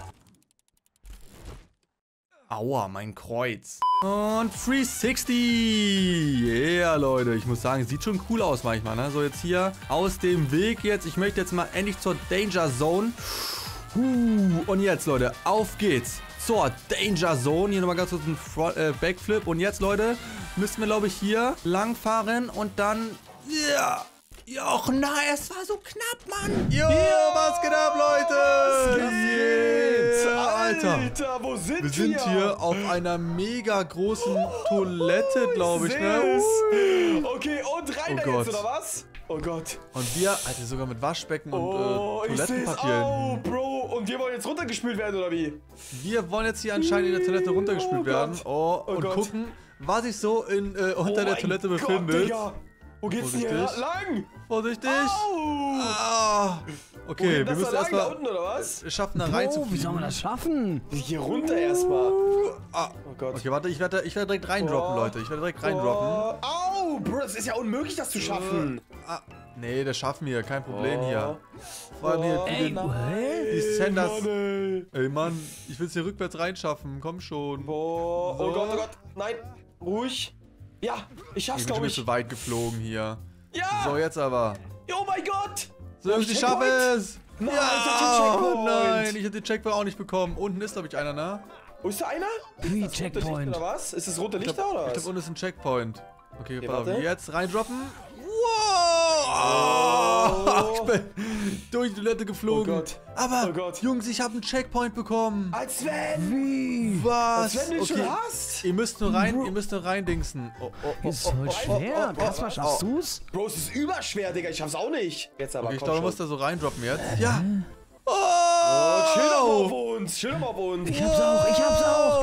Aua, mein Kreuz. Und dreihundertsechzig. Yeah, Leute. Ich muss sagen, sieht schon cool aus manchmal, ne? So, jetzt hier aus dem Weg jetzt. Ich möchte jetzt mal endlich zur Danger Zone. Uh, und jetzt, Leute, auf geht's zur Danger Zone. Hier nochmal ganz kurz einen Front, äh, Backflip. Und jetzt, Leute, müssen wir, glaube ich, hier lang fahren und dann... Ja, Och, na, es war so knapp, Mann. Jo, ja, was geht ab, Leute? Was geht? Yeah, Alter. Alter, wo sind wir? Wir sind hier auf einer mega großen Toilette, glaube ich, ne? Okay, und rein oh da Gott. jetzt, oder was? Oh Gott. Und wir, Alter, sogar mit Waschbecken und oh, äh, Toilettenpapier. Oh, Bro. Und wir wollen jetzt runtergespült werden, oder wie? Wir wollen jetzt hier anscheinend in der Toilette runtergespült oh werden. Oh, oh und Gott. gucken, was sich so in, äh, unter oh der Toilette befindet. Gott, wo geht's denn hier lang? Vorsichtig. Au. Ah. Okay, wir müssen erstmal. Da unten, oder was? Wir schaffen da rein oh, zu wie soll man das schaffen? Hier runter erstmal. Ah. Oh Gott. Okay, warte, ich werde ich werde direkt reindroppen, oh. Leute. Ich werde direkt reindroppen. Oh. Au, Bro, das ist ja unmöglich, das zu schaffen. Ah. Nee, das schaffen wir, kein Problem oh. hier. Vor allem hier, oh, die, nein. die Senders. Mann, ey. ey, Mann, ich will es hier rückwärts reinschaffen. Komm schon. Boah. So. Oh Gott, oh Gott. Nein, ruhig. Ja, ich schaff's, Ich bin schon glaube ich. zu weit geflogen hier. Ja. So, jetzt aber. Oh mein Gott. So, Jungs, ich schaffe es. Nein, ja, ich hab den Checkpoint. nein, ich hab den Checkpoint auch nicht bekommen. Unten ist, glaube ich, einer, ne? Wo ist da einer? Wie Ist das rote Licht Checkpoint. oder was? Ist das rote Ich Licht glaube, da oder was? glaub, unten ist ein Checkpoint. Okay, Okay, pass auf. warte. Jetzt reindroppen. Wow! Oh. Ich bin, durch die Toilette geflogen. Oh Gott. Aber, Oh Gott. Jungs, ich habe einen Checkpoint bekommen. Als wenn. Wie? Was? Als wenn du ihn schon hast. Ihr müsst nur rein, ihr müsst nur reindingsen. Oh, oh, oh, Ist voll schwer. Kaspar, schaffst du's? Bro, es ist überschwer, Digga. Ich schaff's auch nicht. Jetzt aber, Okay, ich komm glaube, du schon. musst da so reindroppen jetzt. Ja. Oh, Oh, chill doch mal auf uns. Chill doch mal auf uns. Ich hab's auch, ich hab's auch.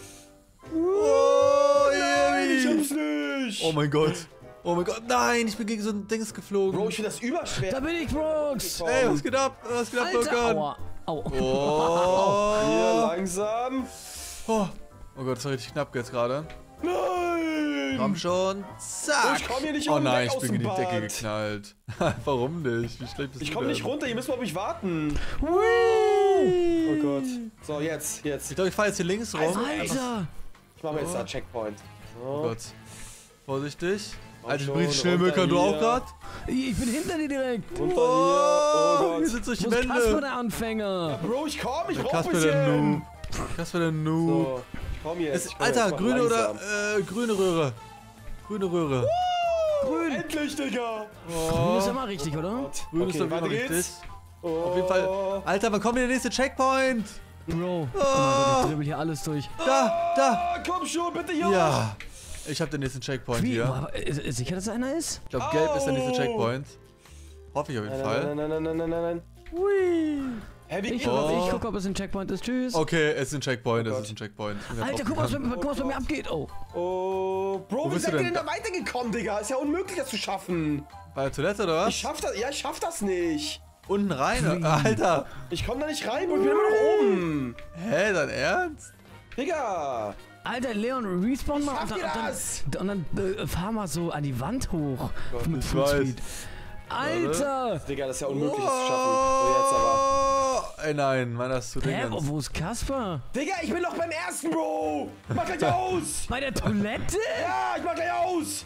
Oh, Nein, ich Ebi. hab's nicht. Oh mein Gott. Oh mein Gott. Nein, ich bin gegen so ein Dings geflogen. Bro, ich finde das überschwer. Da bin ich, Brooks. Ey, was geht ab? Was geht ab, Alter, Birkan? aua. Au. Oh. Hier, langsam. Oh. Oh Gott, das war richtig knapp jetzt gerade. Nein. Komm schon. Zack. Ich komm hier nicht Oh unten nein, weg ich aus bin gegen dem die Decke Bad. geknallt. Warum nicht? Wie schlecht bist Ich du komm denn? nicht runter, ihr müsst mal auf mich warten. Hui. Oh Gott. So, jetzt, jetzt. Ich glaube, ich fahre jetzt hier links rum. Alter. Ich mache jetzt da Checkpoint. Oh So. Gott. Vorsichtig. Alter, ich schon, bin richtig schnell, runter Mirka, du auch hier. gerade? Ich bin hinter dir direkt. Runter hier. Oh hier Gott. sind solche Wo ist Kasper, Wände. der Anfänger? Bro, ich komm, ich brauch ein Kasper der Noob. bisschen. Kasper der Noob. So, ich komm jetzt. Ist, ich komm Alter, jetzt, mach grüne langsam. oder äh, grüne Röhre? Grüne Röhre. Grün. Endlich, Digga. Du bist immer richtig, oder? Gott. Grün ist Okay, doch weiter immer richtig. geht's. Oh. Auf jeden Fall. Alter, wann kommt denn der nächste Checkpoint? Bro. Oh mein Gott, ich dribbel hier alles durch. Da, da. Ah, komm schon, bitte hier. Ja. Ich hab den nächsten Checkpoint Wie? hier. Aber, ist, ist sicher, dass einer ist? Ich glaube, gelb ist der nächste Au. Checkpoint. Hoffe ich auf jeden Nein, Fall. nein, nein, nein, nein, nein, nein, nein. Hui. Hä, wie Ich geht guck, Oh. ich guck, ob es ein Checkpoint ist. Tschüss. Okay, es ist ein Checkpoint, Oh es Gott. ist ein Checkpoint. Ich bin grad Alter, guck mal, was, draufgegangen. bei- guck, was bei mir abgeht. Oh. Oh, Bro, wie bist seid du ihr denn? denn da weitergekommen, Digga? Ist ja unmöglich, das zu schaffen. Bei der Toilette oder was? Ich schaff das, ja, ich schaff das nicht. Unten rein? Alter. Ich komm da nicht rein, Bro, ich bin immer noch oben. Hä, dein Ernst? Digga. Alter, Leon, respawn mal und Schafft dann, ihr und das? dann, und dann äh, fahr mal so an die Wand hoch. mit ich Full weiß. Speed. Alter! Digga, das ist ja unmöglich, das zu schaffen. So, jetzt aber. Oh, ey, nein, meiner ist zu Hä, Dingens. wo ist Kasper? Digga, ich bin doch beim ersten, Bro. Ich mach gleich aus. Bei der Toilette? Ja, ich mach gleich aus.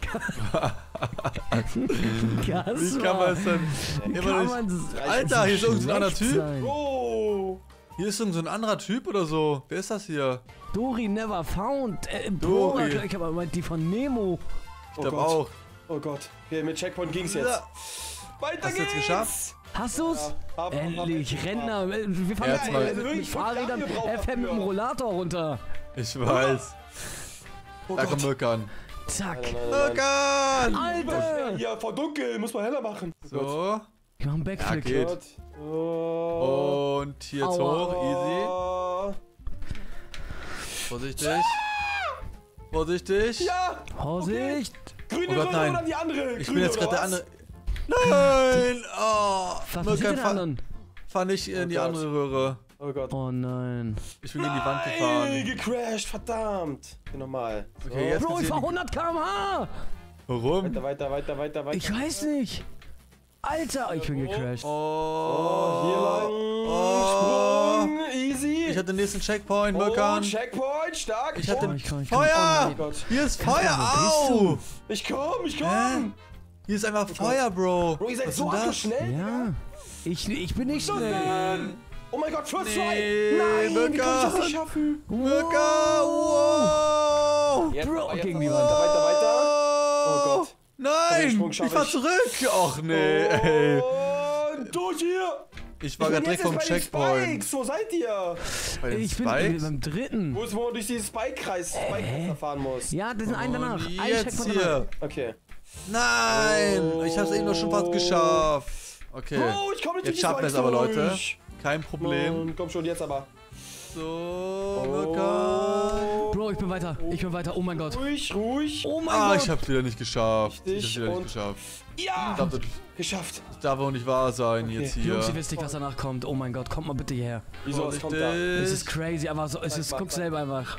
Kasper! Wie kann man es denn immer Kann nicht... man Alter, hier ist irgendein anderer schlecht Typ. sein? Bro. Hier ist irgendein so ein anderer Typ oder so. Wer ist das hier? Dori never found. Äh, Bro, Dori. ich hab aber gemeint, die von Nemo. Ich glaube Gott. auch. Oh Gott. Okay, mit Checkpoint ging's jetzt. Ja. Weiter Hast du jetzt geht's. geschafft? Hast du's? Ja, hab- hab- Endlich, hab- Rentner. äh, Wir fahren Ja, jetzt jetzt mal mal. mit, mit Wirklich, fünf Fahrrädern. Jahre gebraucht Er fährt mit dem dafür. Rollator runter. Ich weiß. Oh Da Gott. kommt Mirkan. Zack. Nein, nein, nein, nein. Mirkan! Alter! Ja, vor dunkel, muss man heller machen. Oh Gott. So. Ich mach einen Backflip. Ja, geht. Gott. Oh. Und hier jetzt Aua. hoch. Easy. Oh. Vorsichtig. Vorsichtig. Ja! Vorsicht! Grüne Oh Gott, Röhre nein. oder die andere? Ich Grüne bin jetzt oder gerade der was? andere. Nein! Oh! Was passiert Mirkan den fa anderen? fahr nicht in Oh die Gott. andere Röhre. Oh Gott. Oh nein. Ich bin gegen die Wand Nein, gefahren. gecrashed, verdammt. Okay, nochmal. So. Okay, jetzt Bro, ich geht's fahr hier in hundert Kilometer pro Stunde. die... Warum? Weiter, weiter, weiter, weiter, weiter. Ich weiß nicht. Alter, ich bin gecrashed. Oh, Oh, hier lang. Oh. Sprung. Easy. Ich hatte den nächsten Checkpoint, oh, Mirkan. Checkpoint, stark. Ich hatte Oh, ich komm, ich komm. Feuer! Oh Oh Gott. Hier ist Kasper, Feuer! wo bist Au! Ich komm, ich Hä? komm. Hier ist einfach Feuer, Bro. Bro, ihr seid Was so ist denn das? abgeschnell. Ja. Ich, ich bin nicht schnell. Nein. Oh mein Gott, First Nee, Try. Nein, wie kann ich das Mirkan. nicht schaffen? Mirka! Wow! Jetzt, Bro, aber jetzt gegen die weiter, Wand. weiter, weiter. Oh Gott. Nein! Sprung Ich schaff fahr ich. zurück! Och nee, ey. Und durch hier. Ich war Ich bin gerade direkt jetzt vom bei den Checkpoint. Spikes. Wo seid ihr? Bei den Ich bin Spikes? beim dritten. Wo ist, wo man durch diesen Spike-Kreis Spike fahren muss? Ja, das sind ein danach. Und Ein jetzt Checkpoint danach. hier. Okay. Nein! Ich hab's eben noch schon fast geschafft. Okay. Bro, ich komm nicht durch Jetzt die schaffen wir es Spikes aber, Leute. durch. Kein Problem. Und komm schon, jetzt aber. So, Mirka. Bro, ich bin weiter. Ich bin weiter. Oh mein Gott. Ruhig, ruhig. Oh mein Ah, Gott. ich hab's wieder nicht geschafft. Ich Richtig, hab's wieder nicht und- geschafft. Ja! Ich glaub, das Geschafft. darf auch nicht wahr sein Okay. jetzt hier. Jungs, ihr wisst nicht, was danach kommt. Oh mein Gott, kommt mal bitte hierher. Wieso, was kommt da? Es ist Vorsichtig. crazy, aber so, es ist, Mach, guck mach. selber einfach.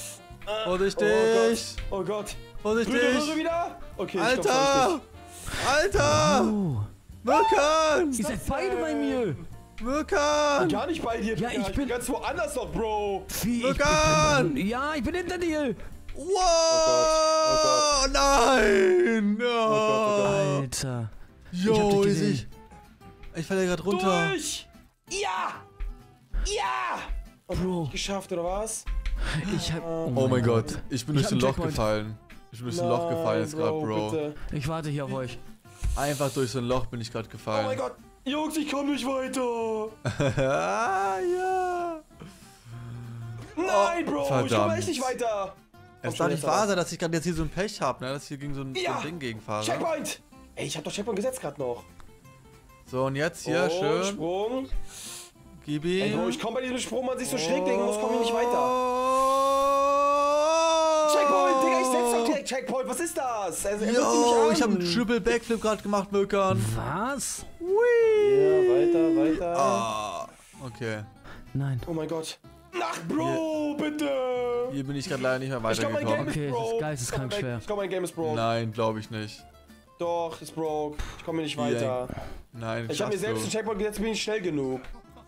Vorsichtig. Oh Gott. Grüne Röhre Vorsichtig. wieder? Okay, ich glaub's Alter! richtig. Alter! Oh. Mirkan! Ihr seid beide bei mir. Mirkan! Gar nicht bei dir, Ja, Digga. ich bin- ganz woanders noch, Bro. Wie, ich Mirkan! bin, ja, ich bin hinter dir. Wow! Oh Nein! Oh Gott, oh Gott. Alter. Jo, ich hab dich easy. gesehen. Ich falle gerade runter. Durch! Ja! Ja! Und Bro, geschafft, oder was? ich hab. Oh mein Gott, ich bin Ich durch hab ein einen Loch Checkpoint. gefallen. Ich bin durch ein Loch gefallen jetzt gerade, Bro. Bitte. Ich warte hier auf euch. Einfach durch so ein Loch bin ich gerade Oh gefallen. mein Gott. Jungs, ich komme nicht weiter. Ah, ja. Nein, Bro, ich komme verdammt. echt nicht weiter. Es Komm darf schon, nicht jetzt wahr aber. sein, dass ich gerade jetzt hier so ein Pech habe, ne? Dass ich hier gegen so ein, so Ja. ein Ding gegenfahre. Checkpoint. Ey, ich hab doch Checkpoint gesetzt gerade noch. So, und jetzt hier, oh, schön. Sprung. Gib Ey, Bro, ihm. ich komme bei diesem Sprung, man sich so schräg legen muss, komme ich nicht weiter. Oh. Checkpoint, Digga, ich setz doch direkt Checkpoint. Was ist das? Also, er Yo, nutzt mich ich habe an. einen Triple Backflip gerade gemacht, Möckern. Was? Ja, weiter, weiter. Ah, okay. Nein. Oh mein Gott. Ach, Bro, bitte. Hier bin ich gerade leider nicht mehr Ich glaub, mein Game weitergekommen. ist Okay, broke. das ist geisteskrank Ich glaub, mein- schwer. Ich glaube, mein Game ist broke. Nein, glaube ich nicht. Doch, ist broke. Ich komme nicht Wie weiter. Nein, Ich habe mir schaffst selbst du. einen Checkpoint gesetzt, bin ich schnell genug.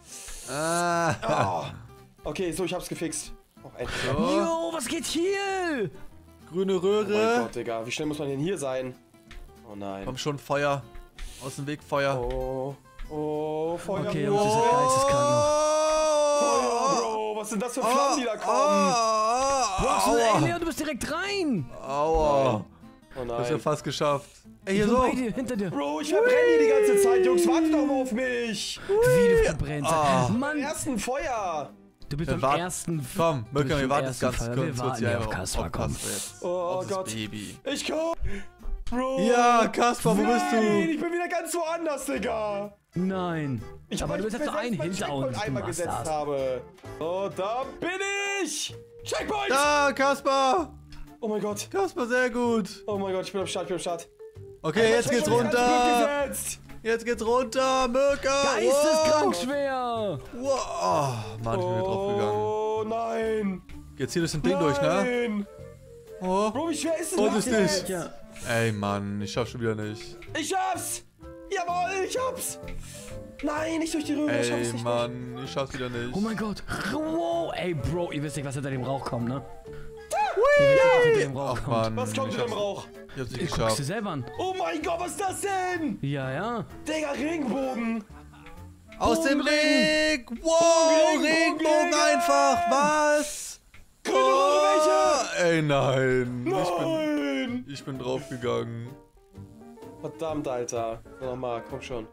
Ah. Oh. Okay, so, ich hab's gefixt. Oh, endlich. So, Jo, was geht hier? grüne Oh mein Röhre. Gott, Digga. Wie schnell muss man denn hier sein? Oh nein. Komm schon, Feuer. Aus dem Weg, Feuer. Oh. Oh, Feuer. Okay, Bro. Jungs, das ist geisteskrank noch. Feuer, Bro. Was sind das für Flammen, die da kommen? Ach so, ey, Aua. Leon, du bist direkt rein. Aua. Oh Das ist ja nein. fast geschafft. Ey, Ich hier bin so. bei dir, hinter dir. Bro, ich verbrenne hier die ganze Zeit, Jungs. Wartet doch mal auf mich. Wie du verbrennst. Ah. Beim Mann, ersten Feuer. du bist Wir beim warten- ersten... Komm, Du bist Möcker, wir beim warten jetzt ersten ganz Fall. kurz. Wir warten hier auf Kaspar, auf komm. Kaspar jetzt. Oh Auf das Gott. Baby. Ich komm. Bro. Ja, Kaspar, wo bist Nein, du? ich bin wieder ganz woanders, Digga. Nein. Ich Aber weil du bist ich jetzt so ein selbst mein hinter Checkpoint uns. Du einmal machst gesetzt das. habe. So, da bin ich. Checkpoint. Da, Kaspar. Oh mein Gott. Kaspar, sehr gut. Oh mein Gott, ich bin am Start, ich bin am Start. Okay, jetzt geht's Checkpoint ist ganz runter. gut gesetzt. Jetzt geht's runter, Möcker. Geisteskrank schwer. Wow. Oh, Mann, ich bin wieder draufgegangen. Oh nein. Jetzt hier durch den Ding durch, ne? Nein. Oh. Bro, wie schwer ist denn das Vorsichtig. jetzt? Ja. Ey, Mann, ich schaff schon wieder nicht. Ich schaff's. Jawohl, ich hab's. Nein, nicht durch die Röhre, ich schaff's Ey, nicht. Mann, ich schaff's wieder nicht. Oh mein Gott. Wow. Ey, Bro, ihr wisst nicht, was hinter dem Rauch kommt, ne? Ihr wisst nicht, was hinter dem Rauch Ach, kommt. Mann. Was kommt ich in dem hab's- Rauch? Ich hab's nicht Guckst geschafft. du selber an. Oh mein Gott, was ist das denn? Ja, ja. Digga, Regenbogen. Aus dem Bogenring. Weg! Wow, Bogenring, Regenbogen Bogenring. einfach! Was? Grüne Röhre, Ey, nein! Ich bin, Nein. ich bin draufgegangen. Verdammt, Alter. Nochmal, komm schon.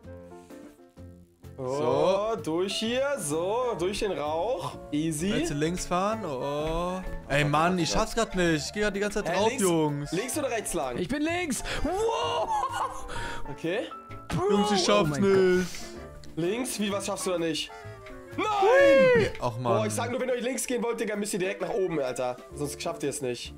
Oh, So. durch hier, so, durch den Rauch. Easy. Willst du links fahren? Oh. Ey, Mann, ich schaff's grad nicht. Ich geh grad die ganze Zeit Äh, drauf, links, Jungs. Links oder rechts lang? Ich bin links. Wow. Okay. Jungs, ich schaff's Oh mein nicht. Links, wie, was schaffst du da nicht? Nein! Ach, Boah, Mann. ich sag nur, wenn ihr euch links gehen wollt, Digga, müsst ihr direkt nach oben, Alter. Sonst schafft ihr es nicht.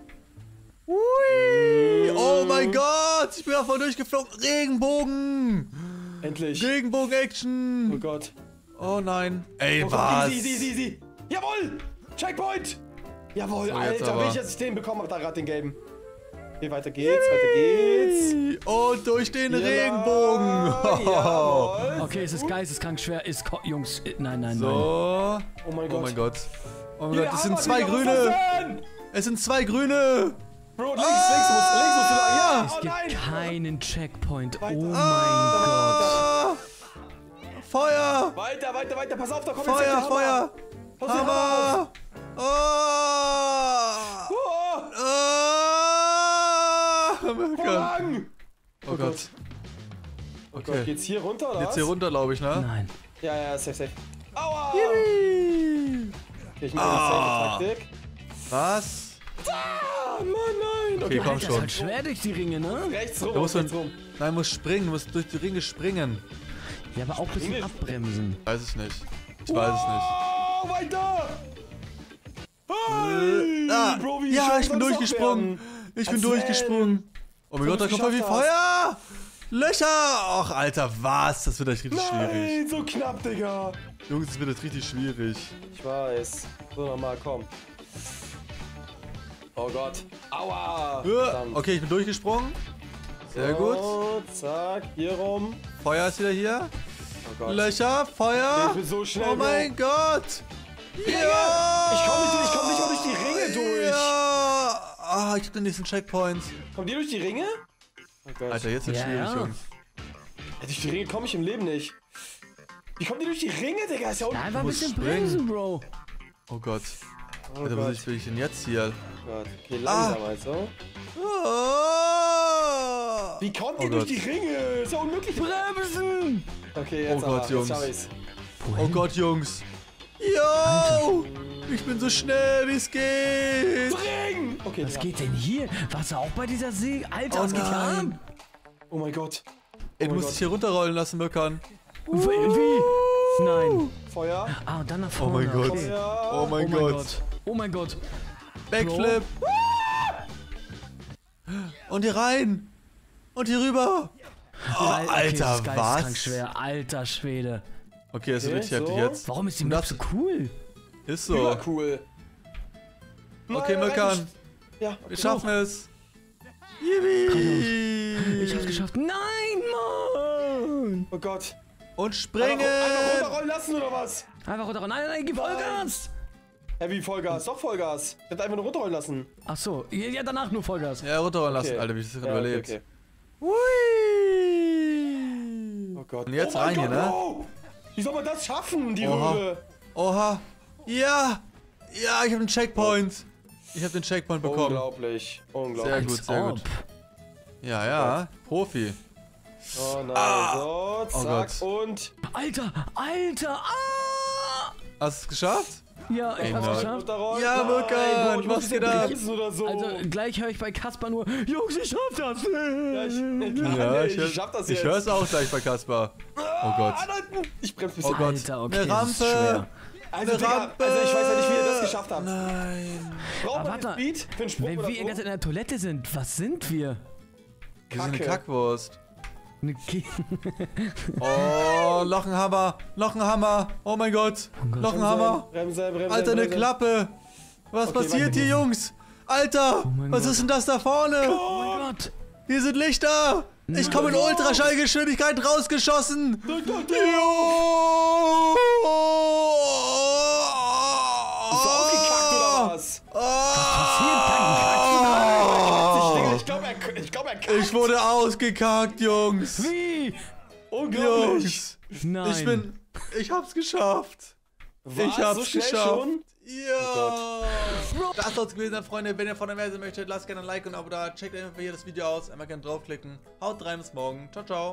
Ui. Oh mein Gott! Ich bin davon durchgeflogen. Regenbogen! Endlich. Oh Regenbogen-Action! Gott. Oh nein. Ey, Oh Gott, was? easy, easy, easy. Jawohl! Checkpoint! Jawohl, So, jetzt Alter, aber. will ich, dass ich den bekommen hab, da gerade den gelben. Okay, weiter geht's, weiter geht's. Und durch den Ja, Regenbogen! jawohl. Okay, es ist geisteskrank schwer. Ist ko- Jungs, äh, nein, nein, nein. So. Oh mein Oh Gott. mein Gott. Oh mein Hier, Gott, es sind Hammer, zwei Digga, was ist grüne. das denn? Es sind zwei grüne. Bro, links, links, du musst, links musst du lang. Ja, Es oh gibt nein. keinen Checkpoint. Oh Weiter. mein Gott. Ah, Feuer. Weiter, weiter, weiter, pass auf, da kommt jetzt Feuer, der Hammer. Feuer. Pass auf, Hammer. Hammer. Oh. Oh, Ah. Oh mein Gott. voran. Oh Gott. Oh Gott, Okay. geht's hier runter, oder Jetzt was? hier runter, glaube ich, ne? Nein. Ja, ja, safe, safe. Aua! Yippie. Okay, ich mache eine Ah. safe Taktik. Was? Ah, Mann, nein. Okay, komm Das ist schon. halt schwer durch die Ringe, ne? Rechts rum, Du musst rechts dann- rum. Nein, du musst springen. Du musst durch die Ringe springen. Ja, aber auch ein bisschen Ringe- abbremsen. Weiß ich nicht. Ich weiß es nicht. Oh, weiter! Hey, Ah, Bro, wie ja, schwer ich bin soll das durchgesprungen. noch werden? Ich bin Erzähl. durchgesprungen. Oh mein Dass Gott, da du's kommt voll wie geschafft Feuer. Löcher. Ach, Alter, was? Das wird echt richtig schwierig. Nein, so knapp, Digga. Jungs, das wird jetzt richtig schwierig. Ich weiß. So, nochmal, komm. Oh Gott. Aua. Ja, Verdammt. okay, ich bin durchgesprungen. Sehr gut. So, zack, hier rum. Feuer ist wieder hier. Oh Gott. Löcher, Feuer. Ich bin so schnell, Oh mein Gott. Ja. Ich komm nicht durch, ich komm nicht mal durch die Ringe durch. Ja. Ah, ich hab den nächsten Checkpoint. Kommt die durch die Ringe? Oh Gott. Alter, jetzt wird Ja, schwierig, ja. Jungs. Ja, durch die Ringe komme ich im Leben nicht. Wie kommt die durch die Ringe, Digga? Ist ja unten. Ja, einfach ein musst bisschen springen. bremsen, Bro. Oh Gott. Oh Alter, Gott. was will ich denn jetzt hier? Gott. Okay, langsam Ah. also. Oh. Wie kommt Oh ihr durch Gott. die Ringe? Ist ja unmöglich. Bremsen! Okay, jetzt Oh aber. Gott, Jungs. Jetzt hab ich's. Oh Gott, Jungs. Yo! Ich bin so schnell, wie es geht. Spring! Okay, Was ja. geht denn hier? Warst du auch bei dieser See? Alter, Oh was geht hier nein. an? Oh mein Gott. Ey, du mein musst Gott. dich hier runterrollen lassen, Mirkan. Wie? Nein. Feuer. Ah, und dann nach Oh vorne. mein Gott. Okay. Ja. Oh mein Gott. Oh mein Gott. Backflip. Und hier rein. Und hier rüber. Oh, Al- okay, Alter, das ist geisteskrank was? schwer. Alter Schwede. Okay, das ist Okay, richtig heftig so. jetzt. Warum ist die Du Map darfst- so cool? Ist so. Ja, cool. Okay, Nein, Mirkan. Ja, okay. Wir schaffen es. Yippie. Ich hab's geschafft. Nein, Mann! Oh Gott. Und Einfach, springen. einfach runterrollen lassen oder was? Einfach runter. Nein, nein, nein, gib Vollgas! Hä, wie Vollgas? Doch Vollgas. Ich hätte einfach nur runterrollen lassen. Ach so, ja, ja, danach nur Vollgas. Ja, runterrollen Okay. lassen, Alter, wie ich das gerade Ja, okay, überlebt. okay. Hui. Oh Gott. Und jetzt oh mein rein hier, Gott, ne? wow. Wie soll man das schaffen, die Oha. Röhre? Oha. Ja. Ja, ich habe den Checkpoint. Ich habe den Checkpoint bekommen. Unglaublich. Sehr Unglaublich. gut, sehr gut. Ja, ja. Profi. Oh nein, so, zack Oh und... Alter, Alter, ah! Hast du es geschafft? Ja, ich Ey, hab's nein. geschafft. Runterrollen. Ja, Nein, Mirkan, Bro, ich muss was wieder geht ab? bremsen oder so. Also, gleich höre ich bei Kasper nur, Jungs, ich schaff das ja, ich, nicht. klar, Ja, nee, ich, ich schaff das ich jetzt. höre es auch gleich bei Kaspar. Oh Gott. Ah, nein, ich bremse ein Oh bisschen. Gott. Alter, okay, Eine das ist Rampe. schwer. Also, Eine Digga, Rampe. also ich weiß ja nicht, wie ihr das geschafft habt. Nein. Braucht Aber man den warte, Speed für einen Sprung Wenn oder wir die ganze Zeit in der Toilette sind, was sind wir? Wir sind eine Kacke. Kackwurst. Eine Ki Oh, noch ein Hammer. Noch ein Hammer. Oh mein Gott. Noch ein Hammer. Bremse, Bremse, Alter, eine Bremse. Klappe. Was Okay, passiert warte. hier, Jungs? Alter, mein was Gott. ist denn das da vorne? Oh mein Gott! Hier sind Lichter. Ich komme in Ultraschallgeschwindigkeit rausgeschossen. Jo. Bist du ausgekackt oder was? Ah. Digga, ich glaube, er, ich glaub, er kackt. Ich wurde ausgekackt, Jungs. Wie? Unglaublich. Jungs. Nein. Ich bin. Ich hab's geschafft. Was? Ich hab's so schnell geschafft. schon? Ja. Das soll's gewesen sein, Freunde. Wenn ihr von der Verse möchtet, lasst gerne ein Like und ein Abo da. Checkt einfach hier das Video aus. Einmal gerne draufklicken. Haut rein, bis morgen. Ciao, ciao.